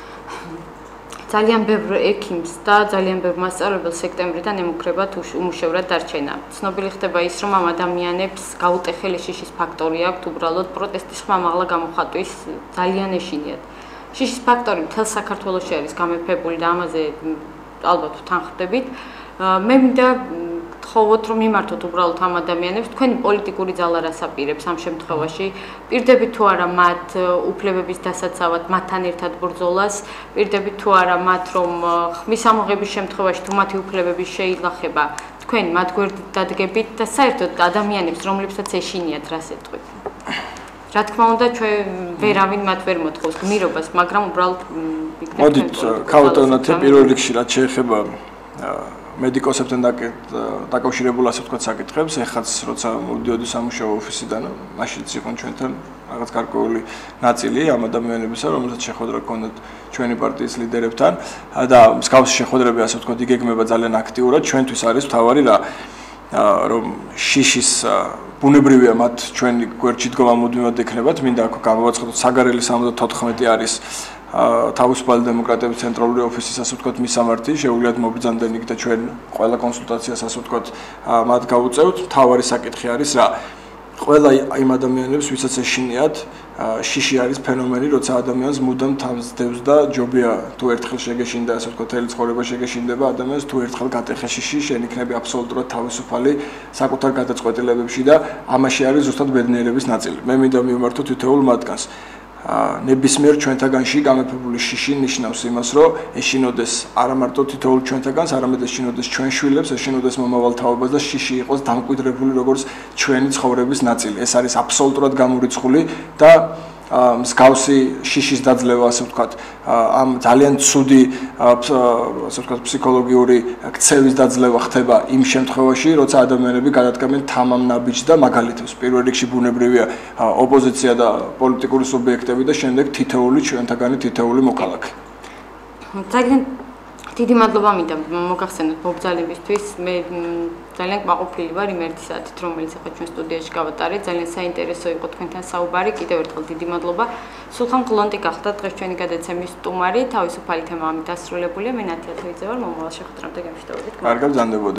ძალიან ბევრ ექიმს და ძალიან ბევრ მასწავლებელს სექტემბრიდან ემუქრებათ უმუშევრად დარჩენა. ცნობილი ხდება ის, რომ ამ ადამიანებს გაუტეხელი შიშის ფაქტორი აქვთ, უბრალოდ პროტესტის ხმამაღლა გამოხატვის ძალიან ეშინიათ. შიშის ფაქტორი მთელ საქართველოში არის გამეფებული და ამაზე ალბათ ვთანხმდებით. მე მინდა გთხოვოთ, რომ მიმართოთ უბრალოდ ამ ადამიანებს, თქვენი პოლიტიკური ძალა რას აპირებს ამ შემთხვევაში, პირდებით თუ არა მათ უფლებების დასაცავად, მათთან ერთად ბრძოლას, პირდებით თუ არა მათ, რომ ხმის ამოღების შემთხვევაში თუ მათი უფლებები შეილახება, თქვენ მათ გვერდით დადგებით და საერთოდ ადამიანებს, რომლებსაც ეშინიათ, რას ეთქვით. რა თქმა უნდა, ჩვენ ვერავინ მათ ვერ მოთხოვს გმირობას, მაგრამ უბრალოდ მოდით, ქალბატონ ნათია, პირველ რიგში რაც შეეხება მედიკოსებთან დაკავშირებულ, ასე ვთქვათ, საკითხებს, ეხაც როცა მოვიდიოდი სამუშაო ოფისიდან, მაშინაც იყვნენ ჩვენთან რაღაც გარკვეული ნაწილი ამ ადამიანებისა, რომელსაც შეხვედრა ჰქონდათ ჩვენი პარტიის ლიდერებთან და მსგავსი შეხვედრები, ასე ვთქვათ, იგეგმება ძალიან აქტიურად. ჩვენთვის არის მთავარი რა, რომ შიშის ბუნებრივია მათ ჩვენი გვერდში დგომა მუდმივად ექნებათ. მინდა აქ გამოვაცხადოთ, საგარელის სამოცდათოთხმეტი არის თავისუფალი დემოკრატების ცენტრალური ოფისის, ასე ვთქვათ, მისამართი, შეუძლიათ მობრძანდნენ იქ და ჩვენ ყველა კონსულტაციას, ასე ვთქვათ, მათ გავუწევთ. მთავარი საკითხი არის რა, ყველა იმ ადამიანებს, ვისაც ეშინიათ, შიში არის ფენომენი, როცა ადამიანს მუდამ თავს დევს და ჯობია თუ ერთხელ შეგეშინდა, ასე ვთქვათ, თელი ცხოვრება შეგეშინდება ადამიანს, თუ ერთხელ გატეხე შიში, შენ იქნები აბსოლუტურად თავისუფალი საკუთარ გადაწყვეტილებებში და ამაში არის ზუსტად ბედნიერების ნაწილი. მე მინდა მივმართო თითოეულ მათგანს. ნებისმიერ ჩვენთაგანში გამეფებული შიში ნიშნავს იმას, რომ ეშინოდეს არა მარტო თითოეულ ჩვენთაგანს, არამედ ეშინოდეს ჩვენ შვილებს, ეშინოდეს მომავალ თაობას და შიში იყოს დამკვიდრებული როგორც ჩვენი ცხოვრების ნაწილი. ეს არის აბსოლუტურად გამორიცხული და მსგავსი შიშის დაძლევა, ასე ვთქვათ, ამ ძალიან ცუდი, ასე ვთქვათ, ფსიქოლოგიური ქცევის დაძლევა ხდება იმ შემთხვევაში, როცა ადამიანები გადადგამენ თამამ ნაბიჯს და მაგალითებს პირველ რიგში ბუნებრივია ოპოზიცია და პოლიტიკური სუბიექტები და შემდეგ თითოეული ჩვენთაგანი თითოეული მოქალაქე. ძალიან დიდი მადლობა მინდა მოგახსენოთ მობრძალებისთვის. მე ძალიან კმაყოფილი ვარ იმ ერთი საათით, რომელიც ახლა ჩვენ სტუდიაში გავატარეთ. ძალიან საინტერესო იყო თქვენთან საუბარი. კიდევ ერთხელ დიდი მადლობა. სულხან ყლონტი გახდა დღეს ჩვენი გადაცემის სტუმარი. თავისუფალი თემა ამით დასრულებულია. მე ნათია თოიძე ვარ. მომავალ შეხვედრამდე გემშვიდობებით. კარგად, გრძანდებოდეთ.